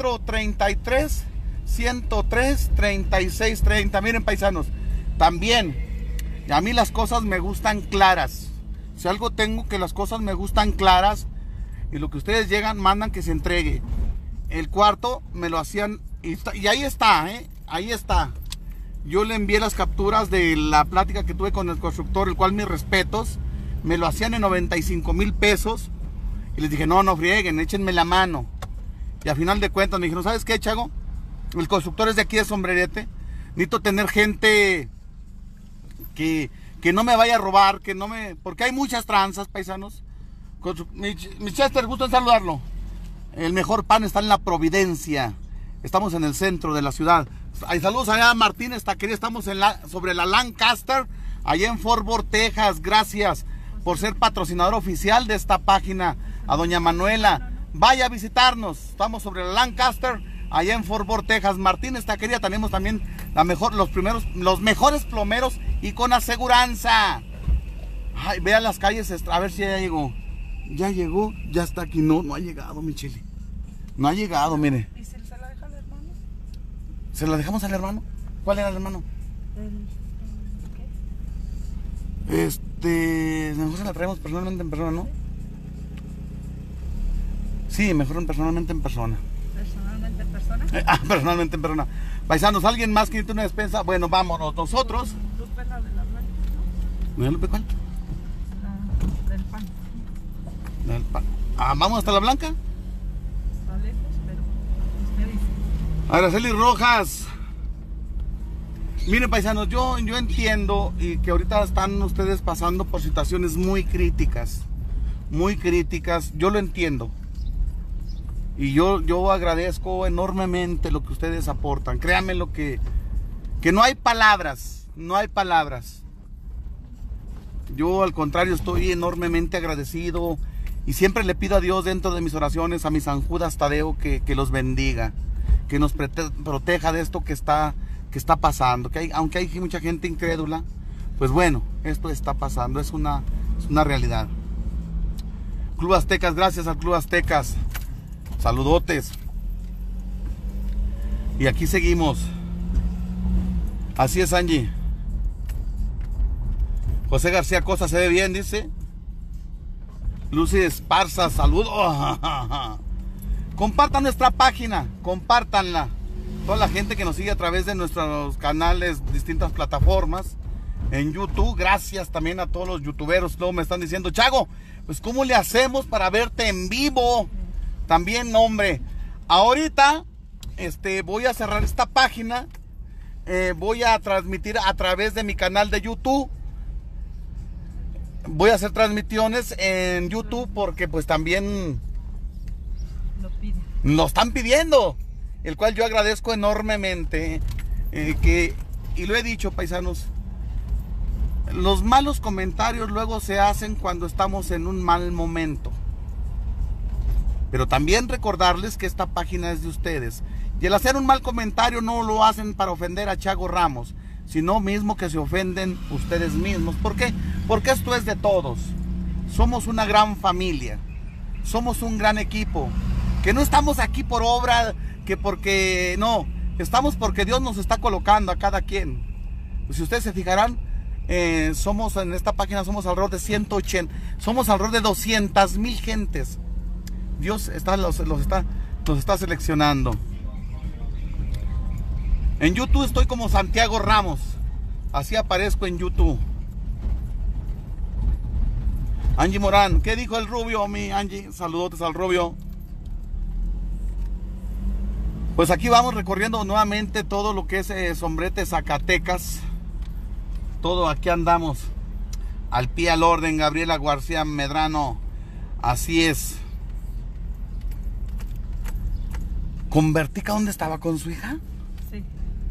S1: 433-103-3630. Miren, paisanos, también, a mí las cosas me gustan claras. Si algo tengo, que las cosas me gustan claras. Y lo que ustedes llegan, mandan que se entregue. El cuarto me lo hacían, y ahí está, ahí está. Yo le envié las capturas de la plática que tuve con el constructor, el cual mis respetos. Me lo hacían en 95,000 pesos. Y les dije, no frieguen, échenme la mano. Y a final de cuentas me dijeron, ¿sabes qué, Chago? El constructor es de aquí de Sombrerete. Necesito tener gente que no me vaya a robar, que no me... Porque hay muchas tranzas, paisanos. Mi Chester, gusto en saludarlo. El mejor pan está en la Providencia. Estamos en el centro de la ciudad. Hay saludos allá a Martínez Taquería. Estamos sobre la Lancaster, allá en Fort Worth, Texas. Gracias por ser patrocinador oficial de esta página. A doña Manuela. Vaya a visitarnos. Estamos sobre la Lancaster, allá en Fort Worth, Texas. Martínez Taquería. Tenemos también los mejores plomeros y con aseguranza. Ay, vea las calles, a ver si ya llegó. Ya llegó, ya está aquí. No ha llegado, mi chile. No ha llegado, mire.
S2: ¿Y si se la deja al hermano?
S1: ¿Se la dejamos al hermano? ¿Cuál era el hermano? Mejor se la traemos personalmente en persona, ¿no? Sí, mejor personalmente en persona.
S2: ¿Personalmente en persona?
S1: Personalmente en persona. Paisanos, ¿alguien más quiere una despensa? Bueno, vámonos nosotros.
S2: Lupe la de la blanca, ¿no?
S1: ¿No es Lupe cuál?
S2: Del pan.
S1: Del pan. ¿Vamos hasta la Blanca?
S2: Está lejos, pero usted dice.
S1: Araceli Rojas. Miren, paisanos, yo entiendo y que ahorita están ustedes pasando por situaciones muy críticas. Muy críticas, yo lo entiendo. Y yo agradezco enormemente lo que ustedes aportan. Créanme lo que no hay palabras, no hay palabras. Yo al contrario estoy enormemente agradecido y siempre le pido a Dios dentro de mis oraciones, a mi San Judas Tadeo, que los bendiga, que nos proteja de esto que está pasando. Aunque hay mucha gente incrédula, pues bueno, esto está pasando, es una realidad. Club Aztecas, gracias al Club Aztecas. Saludotes. Y aquí seguimos. Así es, Angie. José García Costa se ve bien, dice. Lucy Esparza, saludos. Compartan nuestra página, compártanla. Toda la gente que nos sigue a través de nuestros canales, distintas plataformas. En YouTube, gracias también a todos los youtuberos. Luego me están diciendo, Chago, pues ¿cómo le hacemos para verte en vivo? También, hombre, ahorita voy a cerrar esta página. Voy a transmitir a través de mi canal de YouTube. Voy a hacer transmisiones en YouTube porque pues también lo están pidiendo, el cual yo agradezco enormemente. Y lo he dicho, paisanos, los malos comentarios luego se hacen cuando estamos en un mal momento. Pero también recordarles que esta página es de ustedes. Y el hacer un mal comentario no lo hacen para ofender a Chago Ramos, sino mismo que se ofenden ustedes mismos. ¿Por qué? Porque esto es de todos. Somos una gran familia. Somos un gran equipo. Que no estamos aquí por obra, que porque... No, estamos porque Dios nos está colocando a cada quien. Pues si ustedes se fijarán, somos en esta página, somos alrededor de 180, somos alrededor de 200,000 gentes. Dios los está seleccionando. En YouTube estoy como Santiago Ramos. Así aparezco en YouTube. Angie Morán, ¿qué dijo el Rubio? Mi Angie, saludotes al Rubio. Pues aquí vamos recorriendo nuevamente todo lo que es Sombrerete, Zacatecas. Todo aquí andamos. Al pie al orden, Gabriela García Medrano. Así es. ¿Con Vertica dónde estaba? ¿Con su hija?
S2: Sí.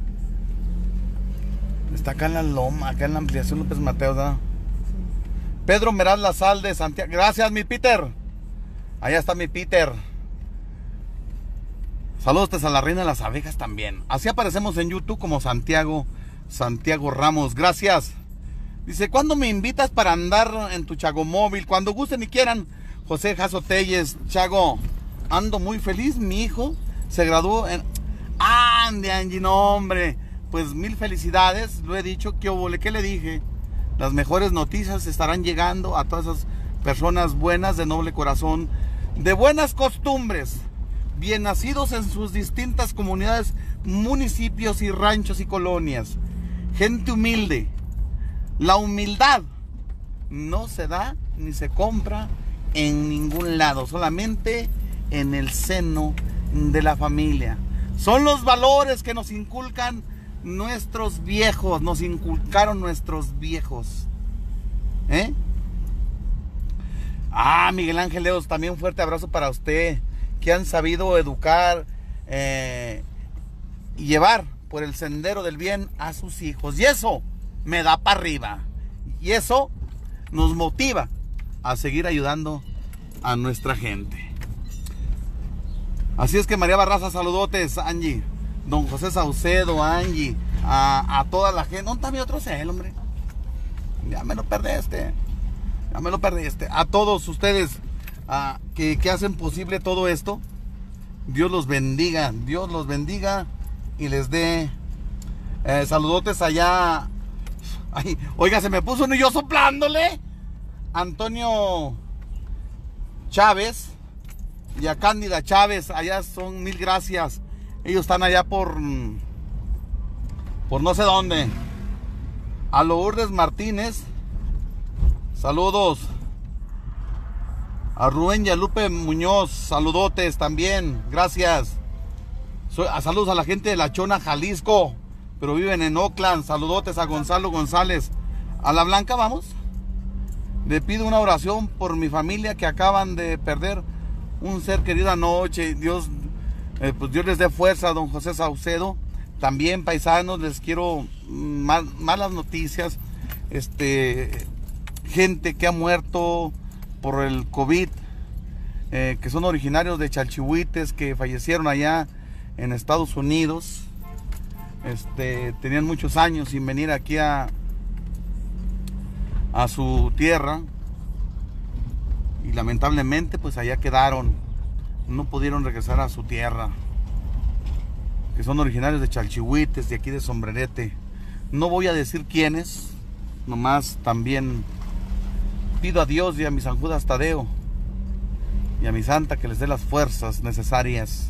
S1: Está acá en la Loma, acá en la ampliación López Mateos, ¿verdad? Sí. Pedro Meraz Lazal de Santiago. Gracias, mi Peter. Allá está mi Peter. Saludos a la Reina de las Abejas también. Así aparecemos en YouTube como Santiago Ramos. Gracias. Dice, ¿cuándo me invitas para andar en tu Chagomóvil? Cuando gusten y quieran. José Jasso Telles. Chago, ando muy feliz. Mi hijo se graduó en... ¡Ande, Angie! No, hombre. Pues mil felicidades. Lo he dicho. ¿Qué le dije? Las mejores noticias estarán llegando a todas esas personas buenas, de noble corazón, de buenas costumbres, bien nacidos en sus distintas comunidades, municipios y ranchos y colonias. Gente humilde. La humildad no se da ni se compra en ningún lado, solamente en el seno de la familia. Son los valores que nos inculcan nuestros viejos, nos inculcaron nuestros viejos. Miguel Ángel Leos, también un fuerte abrazo para usted, que han sabido educar y llevar por el sendero del bien a sus hijos. Y eso me da para arriba. Y eso nos motiva a seguir ayudando a nuestra gente. Así es que María Barraza, saludotes, Angie. Don José Saucedo, Angie, a toda la gente. ¿Dónde está mi otro cel, hombre? Ya me lo perdiste. A todos ustedes que hacen posible todo esto. Dios los bendiga y les dé saludotes allá. Ay, oiga, se me puso uno y yo soplándole. Antonio Chávez y a Cándida Chávez, allá son mil gracias. Ellos están allá por no sé dónde. A Lourdes Martínez, saludos. A Rubén Yalupe Muñoz, saludotes también, gracias. Saludos a la gente de La Chona, Jalisco, pero viven en Oakland. Saludotes a Gonzalo González. A La Blanca vamos. Le pido una oración por mi familia que acaban de perder un ser querido anoche. Dios les dé fuerza, don José Saucedo. También, paisanos, les quiero malas noticias. Gente que ha muerto por el COVID, que son originarios de Chalchihuites, que fallecieron allá en Estados Unidos. Tenían muchos años sin venir aquí a su tierra, y lamentablemente pues allá quedaron, no pudieron regresar a su tierra, que son originarios de Chalchihuites, de aquí de Sombrerete. No voy a decir quiénes, nomás también pido a Dios y a mi San Judas Tadeo y a mi santa que les dé las fuerzas necesarias.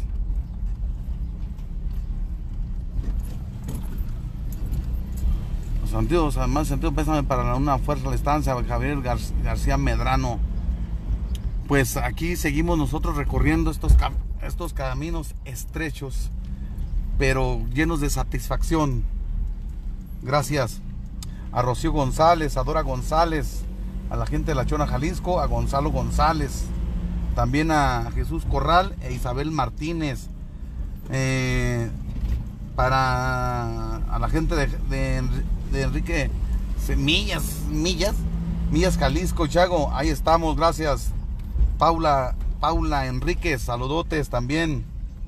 S1: Sentidos, además, sentido pésame para una fuerza a la estancia, Javier García Medrano. Pues aquí seguimos nosotros recorriendo estos caminos estrechos, pero llenos de satisfacción. Gracias a Rocío González, a Dora González, a la gente de La Chona, Jalisco, a Gonzalo González, también a Jesús Corral e Isabel Martínez, a la gente de Enrique Millas, Jalisco, Chago, ahí estamos, gracias. Paula Enríquez, saludotes también.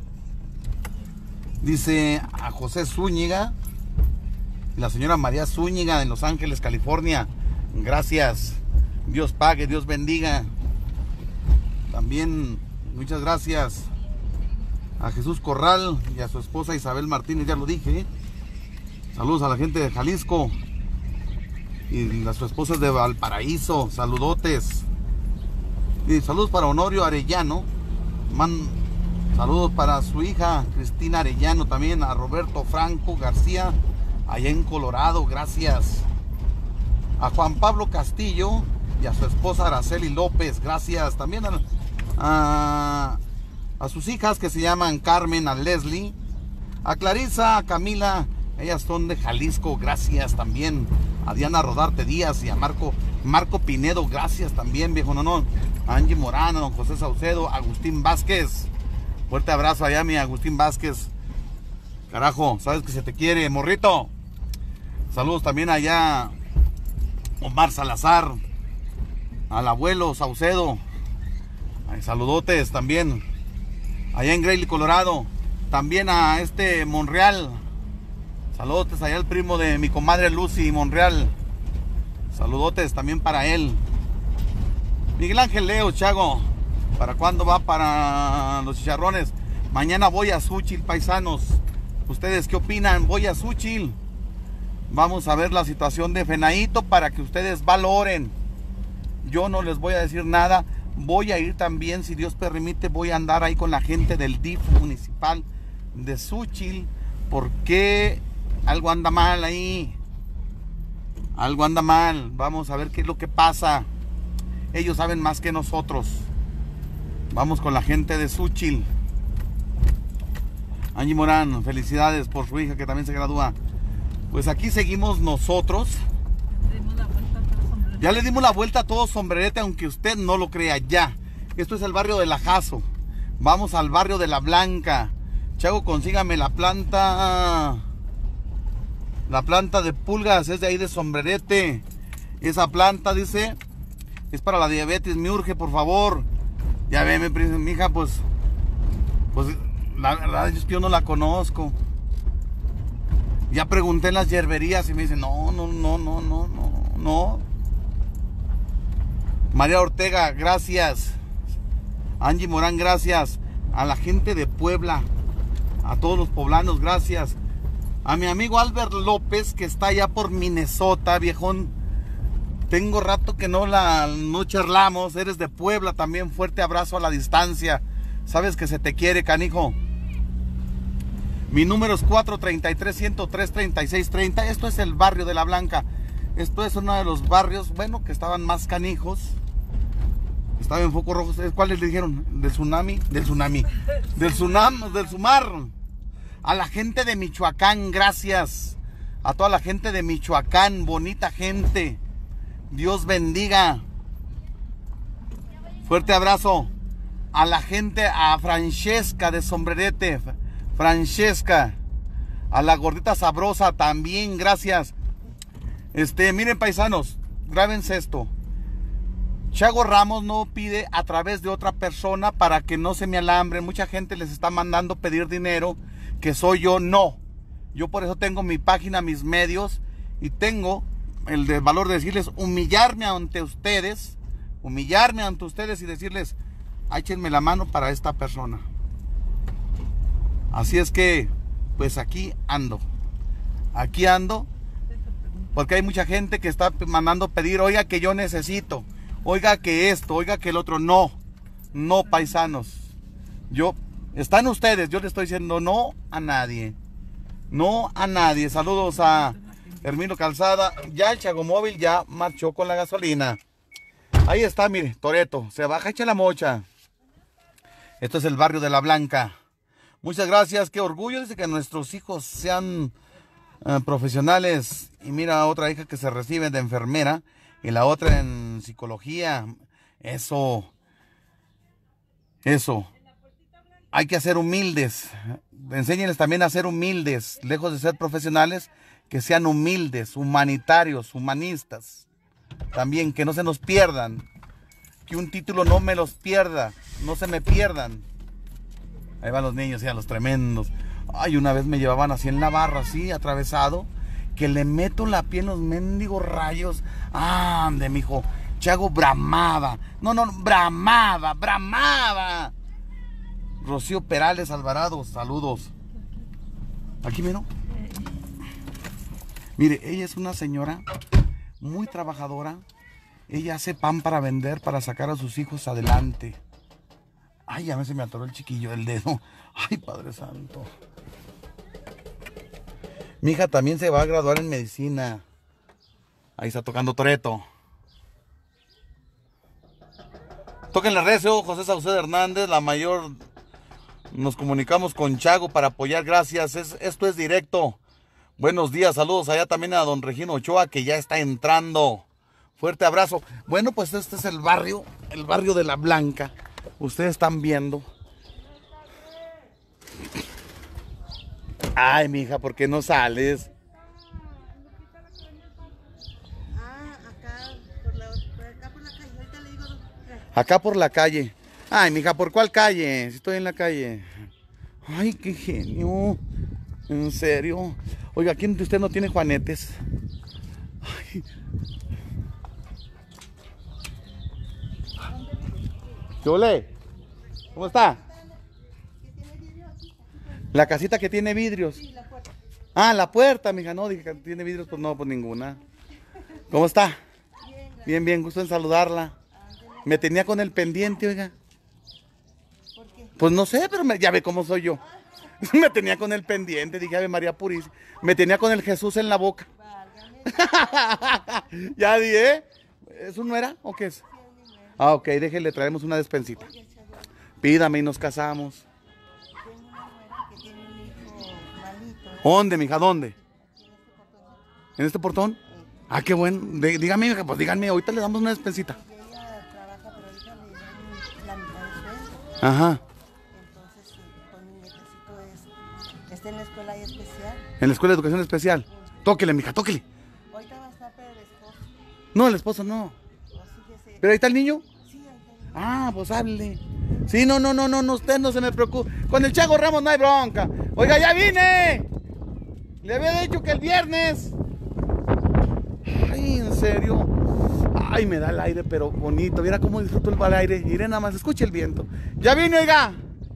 S1: Dice a José Zúñiga, la señora María Zúñiga en Los Ángeles, California, gracias. Dios pague, Dios bendiga. También muchas gracias a Jesús Corral y a su esposa Isabel Martínez, ya lo dije. Saludos a la gente de Jalisco y a su esposa de Valparaíso, saludotes. Y saludos para Honorio Arellano, saludos para su hija Cristina Arellano, también a Roberto Franco García allá en Colorado, gracias. A Juan Pablo Castillo y a su esposa Araceli López, gracias. También a a sus hijas que se llaman Carmen, a Leslie, a Clarisa, a Camila, ellas son de Jalisco, gracias también. A Diana Rodarte Díaz y a Marco Pinedo, gracias también, viejo no. A Angie Morano, don José Saucedo, Agustín Vázquez. Fuerte abrazo allá, mi Agustín Vázquez. Carajo, sabes que se te quiere, morrito. Saludos también allá, Omar Salazar, al abuelo Saucedo. Ay, saludotes también. Allá en Greeley, Colorado. También a Monreal. Saludotes allá al primo de mi comadre Lucy Monreal. Saludotes también para él. Miguel Ángel Leo, Chago. ¿Para cuándo va para los chicharrones? Mañana voy a Xúchitl, paisanos. ¿Ustedes qué opinan? Voy a Xúchitl. Vamos a ver la situación de Fenaíto para que ustedes valoren. Yo no les voy a decir nada. Voy a ir también, si Dios permite, voy a andar ahí con la gente del DIF municipal de Xúchitl. Porque algo anda mal ahí. Algo anda mal. Vamos a ver qué es lo que pasa. Ellos saben más que nosotros. Vamos con la gente de Xúchitl. Angie Morán, felicidades por su hija que también se gradúa. Pues aquí seguimos nosotros. Ya le dimos la vuelta a todo Sombrerete, aunque usted no lo crea ya. Esto es el barrio de Lajazo. Vamos al barrio de La Blanca. Chago, consígame la planta. La planta de pulgas, es de ahí de Sombrerete. Esa planta, dice, es para la diabetes, me urge, por favor. Ya ve, mi hija, pues la verdad es que yo no la conozco. Ya pregunté en las hierberías y me dicen, no. María Ortega, gracias. Angie Morán, gracias. A la gente de Puebla, a todos los poblanos, gracias. A mi amigo Albert López, que está allá por Minnesota, viejón. Tengo rato que no charlamos. Eres de Puebla también. Fuerte abrazo a la distancia. Sabes que se te quiere, canijo. Mi número es 433-103-3630. Esto es el barrio de La Blanca. Esto es uno de los barrios, bueno, que estaban más canijos. Estaba en foco rojo. ¿Cuáles le dijeron? Del tsunami. Del Sumar. A la gente de Michoacán, gracias. A toda la gente de Michoacán, bonita gente. Dios bendiga. Fuerte abrazo. A la gente, a Francesca de Sombrerete. Francesca. A la gordita sabrosa también, gracias. Miren, paisanos, grábense esto. Chago Ramos no pide a través de otra persona para que no se me alambren. Mucha gente les está mandando pedir dinero, que soy yo. No. Yo por eso tengo mi página, mis medios, y tengo el valor de decirles, humillarme ante ustedes y decirles, échenme la mano para esta persona. Así es que, pues aquí ando, porque hay mucha gente que está mandando pedir, oiga que yo necesito, oiga que esto, oiga que el otro. No, paisanos, están ustedes, yo les estoy diciendo no a nadie. Saludos a Hermino Calzada. Ya el Chagomóvil ya marchó con la gasolina. Ahí está, mire, Toreto, se baja, echa la mocha. Esto es el barrio de La Blanca. Muchas gracias, qué orgullo, dice que nuestros hijos sean profesionales. Y mira, otra hija que se recibe de enfermera y la otra en psicología. Eso. Hay que ser humildes. Enséñenles también a ser humildes, lejos de ser profesionales, que sean humildes, humanitarios, humanistas. También que no se nos pierdan, que un título no me los pierda, no se me pierdan. Ahí van los niños, ya los tremendos. Ay, una vez me llevaban así en la barra, así, atravesado, que le meto la pie en los mendigos rayos. Ande, mijo, Chago bramaba. Bramaba. Rocío Perales Alvarado, saludos. Aquí miro. Mire, ella es una señora muy trabajadora. Ella hace pan para vender, para sacar a sus hijos adelante. Ay, ya se me atoró el chiquillo del dedo. Ay, Padre Santo. Mi hija también se va a graduar en medicina. Ahí está tocando Toreto. Toquen las redes, José Saucedo Hernández, la mayor Nos comunicamos con Chago para apoyar, gracias. Esto es directo. Buenos días, saludos allá también a don Regino Ochoa, que ya está entrando. Fuerte abrazo. Bueno, pues este es el barrio de La Blanca. Ustedes están viendo. Ay, mija, ¿por qué no sales? Acá por la calle. Ay, mija, ¿por cuál calle? Si estoy en la calle. Ay, qué genio. En serio. Oiga, ¿quién de usted no tiene juanetes? Ay. ¿Qué ole? ¿Cómo está? La casita que tiene vidrios. Ah, la puerta, mija. No, dije que tiene vidrios, pues no, pues ninguna. ¿Cómo está? Bien, bien, gusto en saludarla. Me tenía con el pendiente, oiga.
S5: ¿Por qué?
S1: Pues no sé, pero ya ve cómo soy yo. Me tenía con el pendiente, dije, Ave María Purísima. Me tenía con el Jesús en la boca. Ya dije, ¿eso no era o qué es? Ah, ok, déjele, traemos una despensita. Pídame y nos casamos. ¿Dónde, mija? ¿Dónde? ¿En este portón? Ah, qué bueno. Dígame, mija, pues díganme, ahorita le damos una despensita. Ajá.
S5: Entonces, con mi nietecito está en la escuela especial.
S1: ¿En la escuela de educación especial? Tóquele, mija, tóquele.
S5: Ahorita va a estar, pero el esposo.
S1: No, el esposo no. ¿Pero ahí está el niño?
S5: Sí, ahí está el niño.
S1: Ah, pues hable. Sí, no, usted no se me preocupe. Con el Chago Ramos no hay bronca. Oiga, ya vine. Le había dicho que el viernes. Ay, en serio. Ay, me da el aire, pero bonito. Mira cómo disfruto el aire. Mire nada más, escuche el viento. ¡Ya vine, oiga!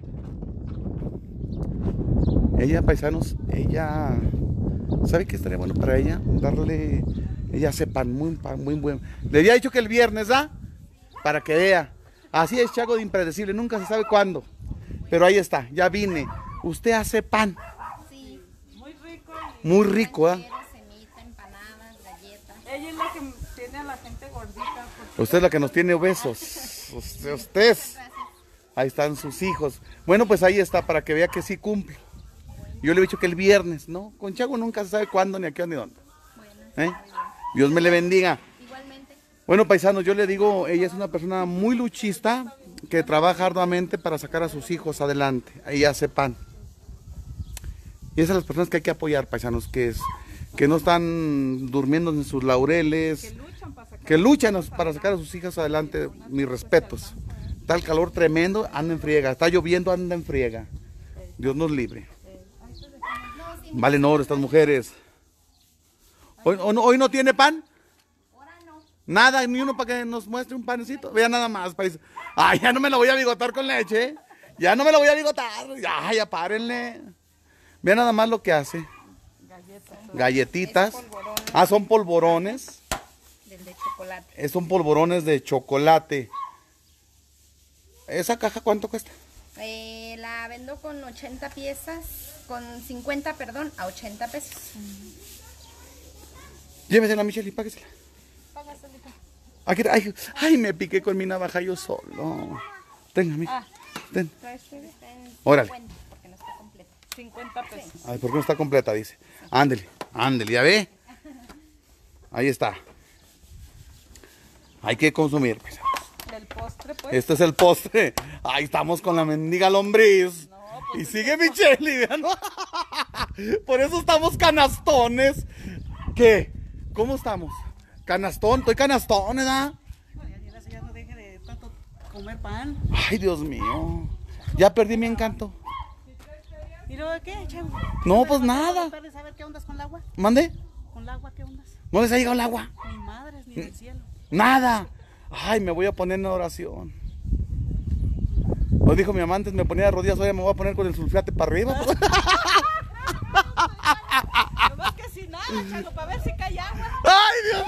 S1: Ella, paisanos, ella... ¿Sabe qué estaría bueno para ella? Darle... Ella hace pan muy bueno. Le había dicho que el viernes, ¿ah? Para que vea. Así es Chago de impredecible, nunca se sabe cuándo. Pero ahí está, ya vine. Usted hace pan.
S7: Sí.
S2: Muy rico.
S1: Muy rico, ¿ah?
S7: Semita, empanadas, galletas.
S2: Ella es la que tiene a la gente gordita.
S1: Usted es la que nos tiene obesos. Usted. Ahí están sus hijos. Bueno, pues ahí está, para que vea que sí cumple. Yo le he dicho que el viernes, ¿no? Con Chago nunca se sabe cuándo, ni a qué, ni dónde.
S7: Bueno,
S1: Dios me le bendiga.
S7: igualmente.
S1: Bueno, paisanos, yo le digo, ella es una persona muy luchista, que trabaja arduamente para sacar a sus hijos adelante. Ella hace pan. Y esas son las personas que hay que apoyar, paisanos, que no están durmiendo en sus laureles, que luchan para sacar a sus hijas adelante. Mis respetos. Está el calor tremendo, anda en friega. Está lloviendo, anda en friega. Dios nos libre. Valen oro estas mujeres. ¿Hoy no tiene pan? Nada, ni uno para que nos muestre un panecito. Vea nada más, país. Ay, ya no me lo voy a bigotar con leche. Ya no me lo voy a bigotar. Ya párenle. Vea nada más lo que hace. Galletitas. Ah, son polvorones.
S7: De chocolate.
S1: Son polvorones de chocolate. ¿Esa caja cuánto cuesta?
S7: La vendo con 80 piezas, con 50, perdón, a 80 pesos.
S1: Llévesela, Michelle, y páguesela. Aquí, ay, me piqué con mi navaja yo solo. Tenga, mija. Ten. Órale.
S7: 50, porque no está completa.
S2: 50 pesos.
S1: Ay, ¿por qué no está completa? Dice. Ándele, ya ve. Ahí está. Hay que consumir, pues.
S2: El postre, pues.
S1: Este es el postre. Ahí estamos con la mendiga lombriz. No, pues y sigue Michelle, vean. Por eso estamos canastones. ¿Qué? ¿Cómo estamos? Canastón, estoy canastón, ¿verdad?
S5: Ya no deje de tanto comer pan.
S1: Ay, Dios mío. Ya perdí mi encanto.
S5: ¿Y luego qué, Chavo?
S1: No, pues nada.
S5: ¿Para saber qué ondas con el agua?
S1: ¿Mande?
S5: ¿Con el agua qué ondas?
S1: ¿No les ha llegado el agua?
S5: Ni madres, ni del cielo.
S1: Nada. Ay, me voy a poner en oración. Lo dijo mi amante, me ponía de rodillas, hoy me voy a poner con el sulfate para arriba.
S5: Nomás que sin nada, Chago, para ver si cae agua.
S1: ¡Ay, Dios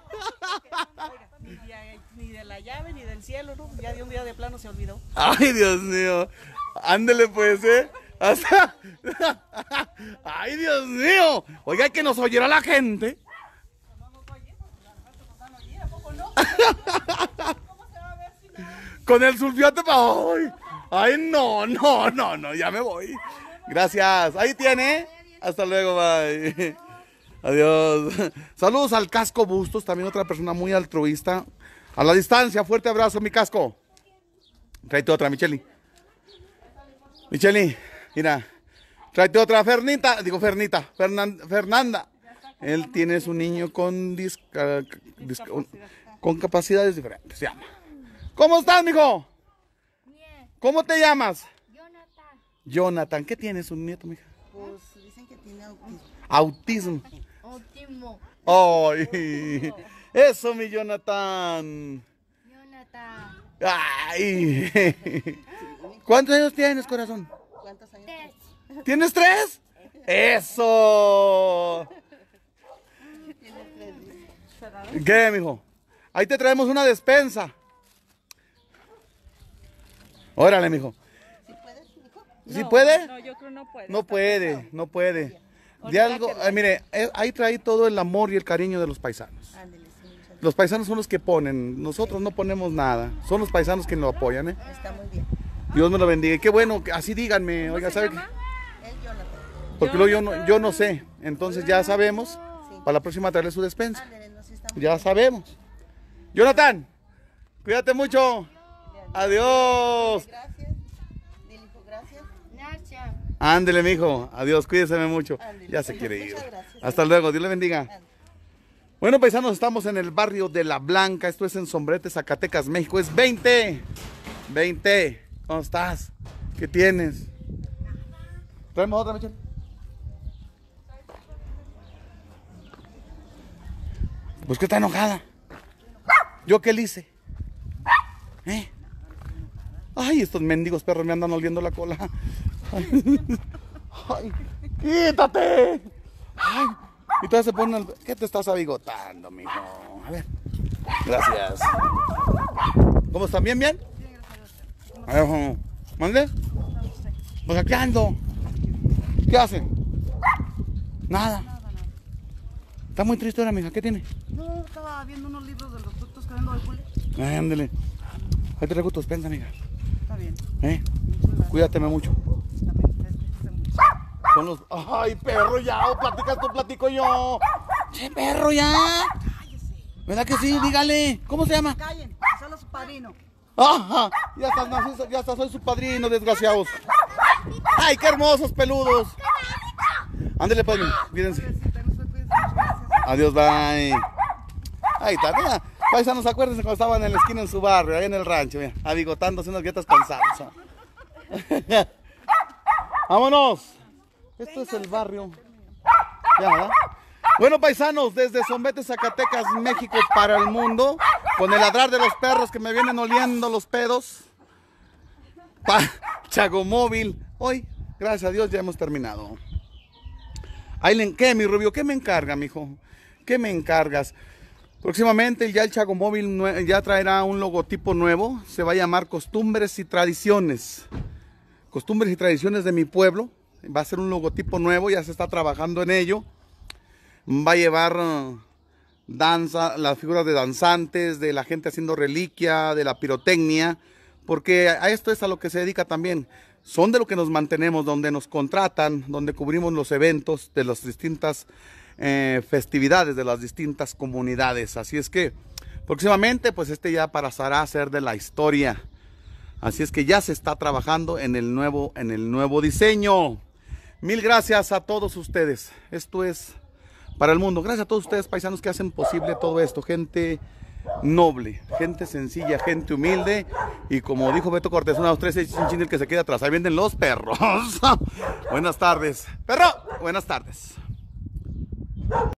S1: mío!
S5: Ni de la llave, ni del cielo, ¿no? Ya de un día de plano se olvidó.
S1: ¡Ay, Dios mío! Ándele pues, Hasta... ¡Ay, Dios mío! Oiga, que nos oyera la gente. Con el sulfiate para hoy. Ay, no, ya me voy. Gracias. Ahí tiene. Hasta luego, bye. Adiós. Saludos al Casco Bustos, también otra persona muy altruista. A la distancia, fuerte abrazo, mi Casco. Tráete otra, Micheli. Micheli, mira. Tráete otra, Fernanda. Él tiene su niño con con capacidades diferentes, se llama. ¿Cómo estás, mijo?
S7: Bien.
S1: ¿Cómo te llamas?
S7: Jonathan.
S1: ¿Qué tiene su nieto, mija?
S5: Pues dicen que tiene autismo.
S1: Autismo.
S7: Óptimo.
S1: ¡Ay! Eso, mi Jonathan. ¡Ay! ¿Cuántos años tienes, corazón?
S5: ¿Cuántos años?
S7: 3.
S1: ¿Tienes 3? ¡Eso! ¿Qué, mijo? Ahí te traemos una despensa. Órale, mijo.
S5: ¿Sí puedes, hijo?
S1: ¿Sí puede?
S2: No, yo creo no puede.
S1: No puede. De algo, mire, ahí trae todo el amor y el cariño de los paisanos.
S5: Ándele, sí, muchas gracias.
S1: Los paisanos son los que ponen, nosotros no ponemos nada. Son los paisanos que nos apoyan, ¿eh?
S5: Está muy bien.
S1: Dios me lo bendiga. Y qué bueno, que así díganme, oiga, ¿sabe qué?
S5: Él, Jonathan.
S1: Porque luego yo no sé. Entonces ya sabemos, para la próxima traerle su despensa.
S5: Ándele, no, sí está muy
S1: Ya sabemos. Jonathan, cuídate mucho. Adiós.
S5: bien. Gracias. Dile, hijo, gracias.
S7: Gracias.
S1: Ándele, mijo. Adiós, cuídese mucho.
S5: Ándele.
S1: Ya se quiere ir.
S5: Muchas gracias.
S1: Hasta luego, Dios le bendiga.
S5: Ándele.
S1: Bueno, paisanos, estamos en el barrio de La Blanca. Esto es en Sombrete, Zacatecas, México. Es 20. ¿Cómo estás? ¿Qué tienes? ¿Traemos otra, Michelle? Pues que está enojada. ¿Yo qué le hice? Ay, estos mendigos perros me andan oliendo la cola. Ay, quítate. Ay, y todavía se ponen ¿Qué te estás abigotando, mijo? A ver. Gracias. ¿Cómo están? ¿Bien, bien? A ver, ¿mande? Pues aquí ando. ¿Qué hacen? Nada. Está muy triste ahora, mija. ¿Qué tiene?
S5: No, estaba viendo unos libros de los frutos que vendo al Juli.
S1: Ándale. Ahí te traigo tu despensa, mija.
S5: Está bien.
S1: Cuídateme mucho.
S5: También,
S1: Son los... ¡Ay, perro, ya! ¿O platicas tú, platico yo? ¡Che, perro, ya! ¿Verdad que sí? Dígale. ¿Cómo se llama?
S5: callen, solo su padrino.
S1: ¡Ajá! Ya está, soy su padrino, desgraciados. ¡Ay, qué hermosos peludos! Ándale, padre, cuídense. Adiós, bye. Ahí está, mira. Paisanos, acuérdense cuando estaban en la esquina en su barrio, ahí en el rancho, mira, abigotándose unas dietas cansadas. ¡Vámonos! Esto es el barrio. Ya, ¿verdad? Bueno, paisanos, desde Sombrete, Zacatecas, México, para el mundo, con el ladrar de los perros que me vienen oliendo los pedos. Chagomóvil. Hoy, gracias a Dios, ya hemos terminado. ¿Qué, mi Rubio? ¿Qué me encarga, mijo? ¿Qué me encargas? Próximamente ya el Chagomóvil ya traerá un logotipo nuevo. Se va a llamar Costumbres y Tradiciones. Costumbres y Tradiciones de mi pueblo. Va a ser un logotipo nuevo, ya se está trabajando en ello. Va a llevar danza, las figuras de danzantes, de la gente haciendo reliquia, de la pirotecnia. Porque a esto es a lo que se dedica también. Son de lo que nos mantenemos, donde nos contratan, donde cubrimos los eventos de las distintas festividades de las distintas comunidades. Así es que próximamente pues ya pasará a ser de la historia. Así es que ya se está trabajando en el nuevo diseño. Mil gracias a todos ustedes. Esto es para el mundo. Gracias a todos ustedes, paisanos, que hacen posible todo esto. Gente noble, gente sencilla, gente humilde. Y como dijo Beto Cortés, 1, 2, 3, 6, chin, el que se queda atrás. Ahí vienen los perros. Buenas tardes. Perro, buenas tardes.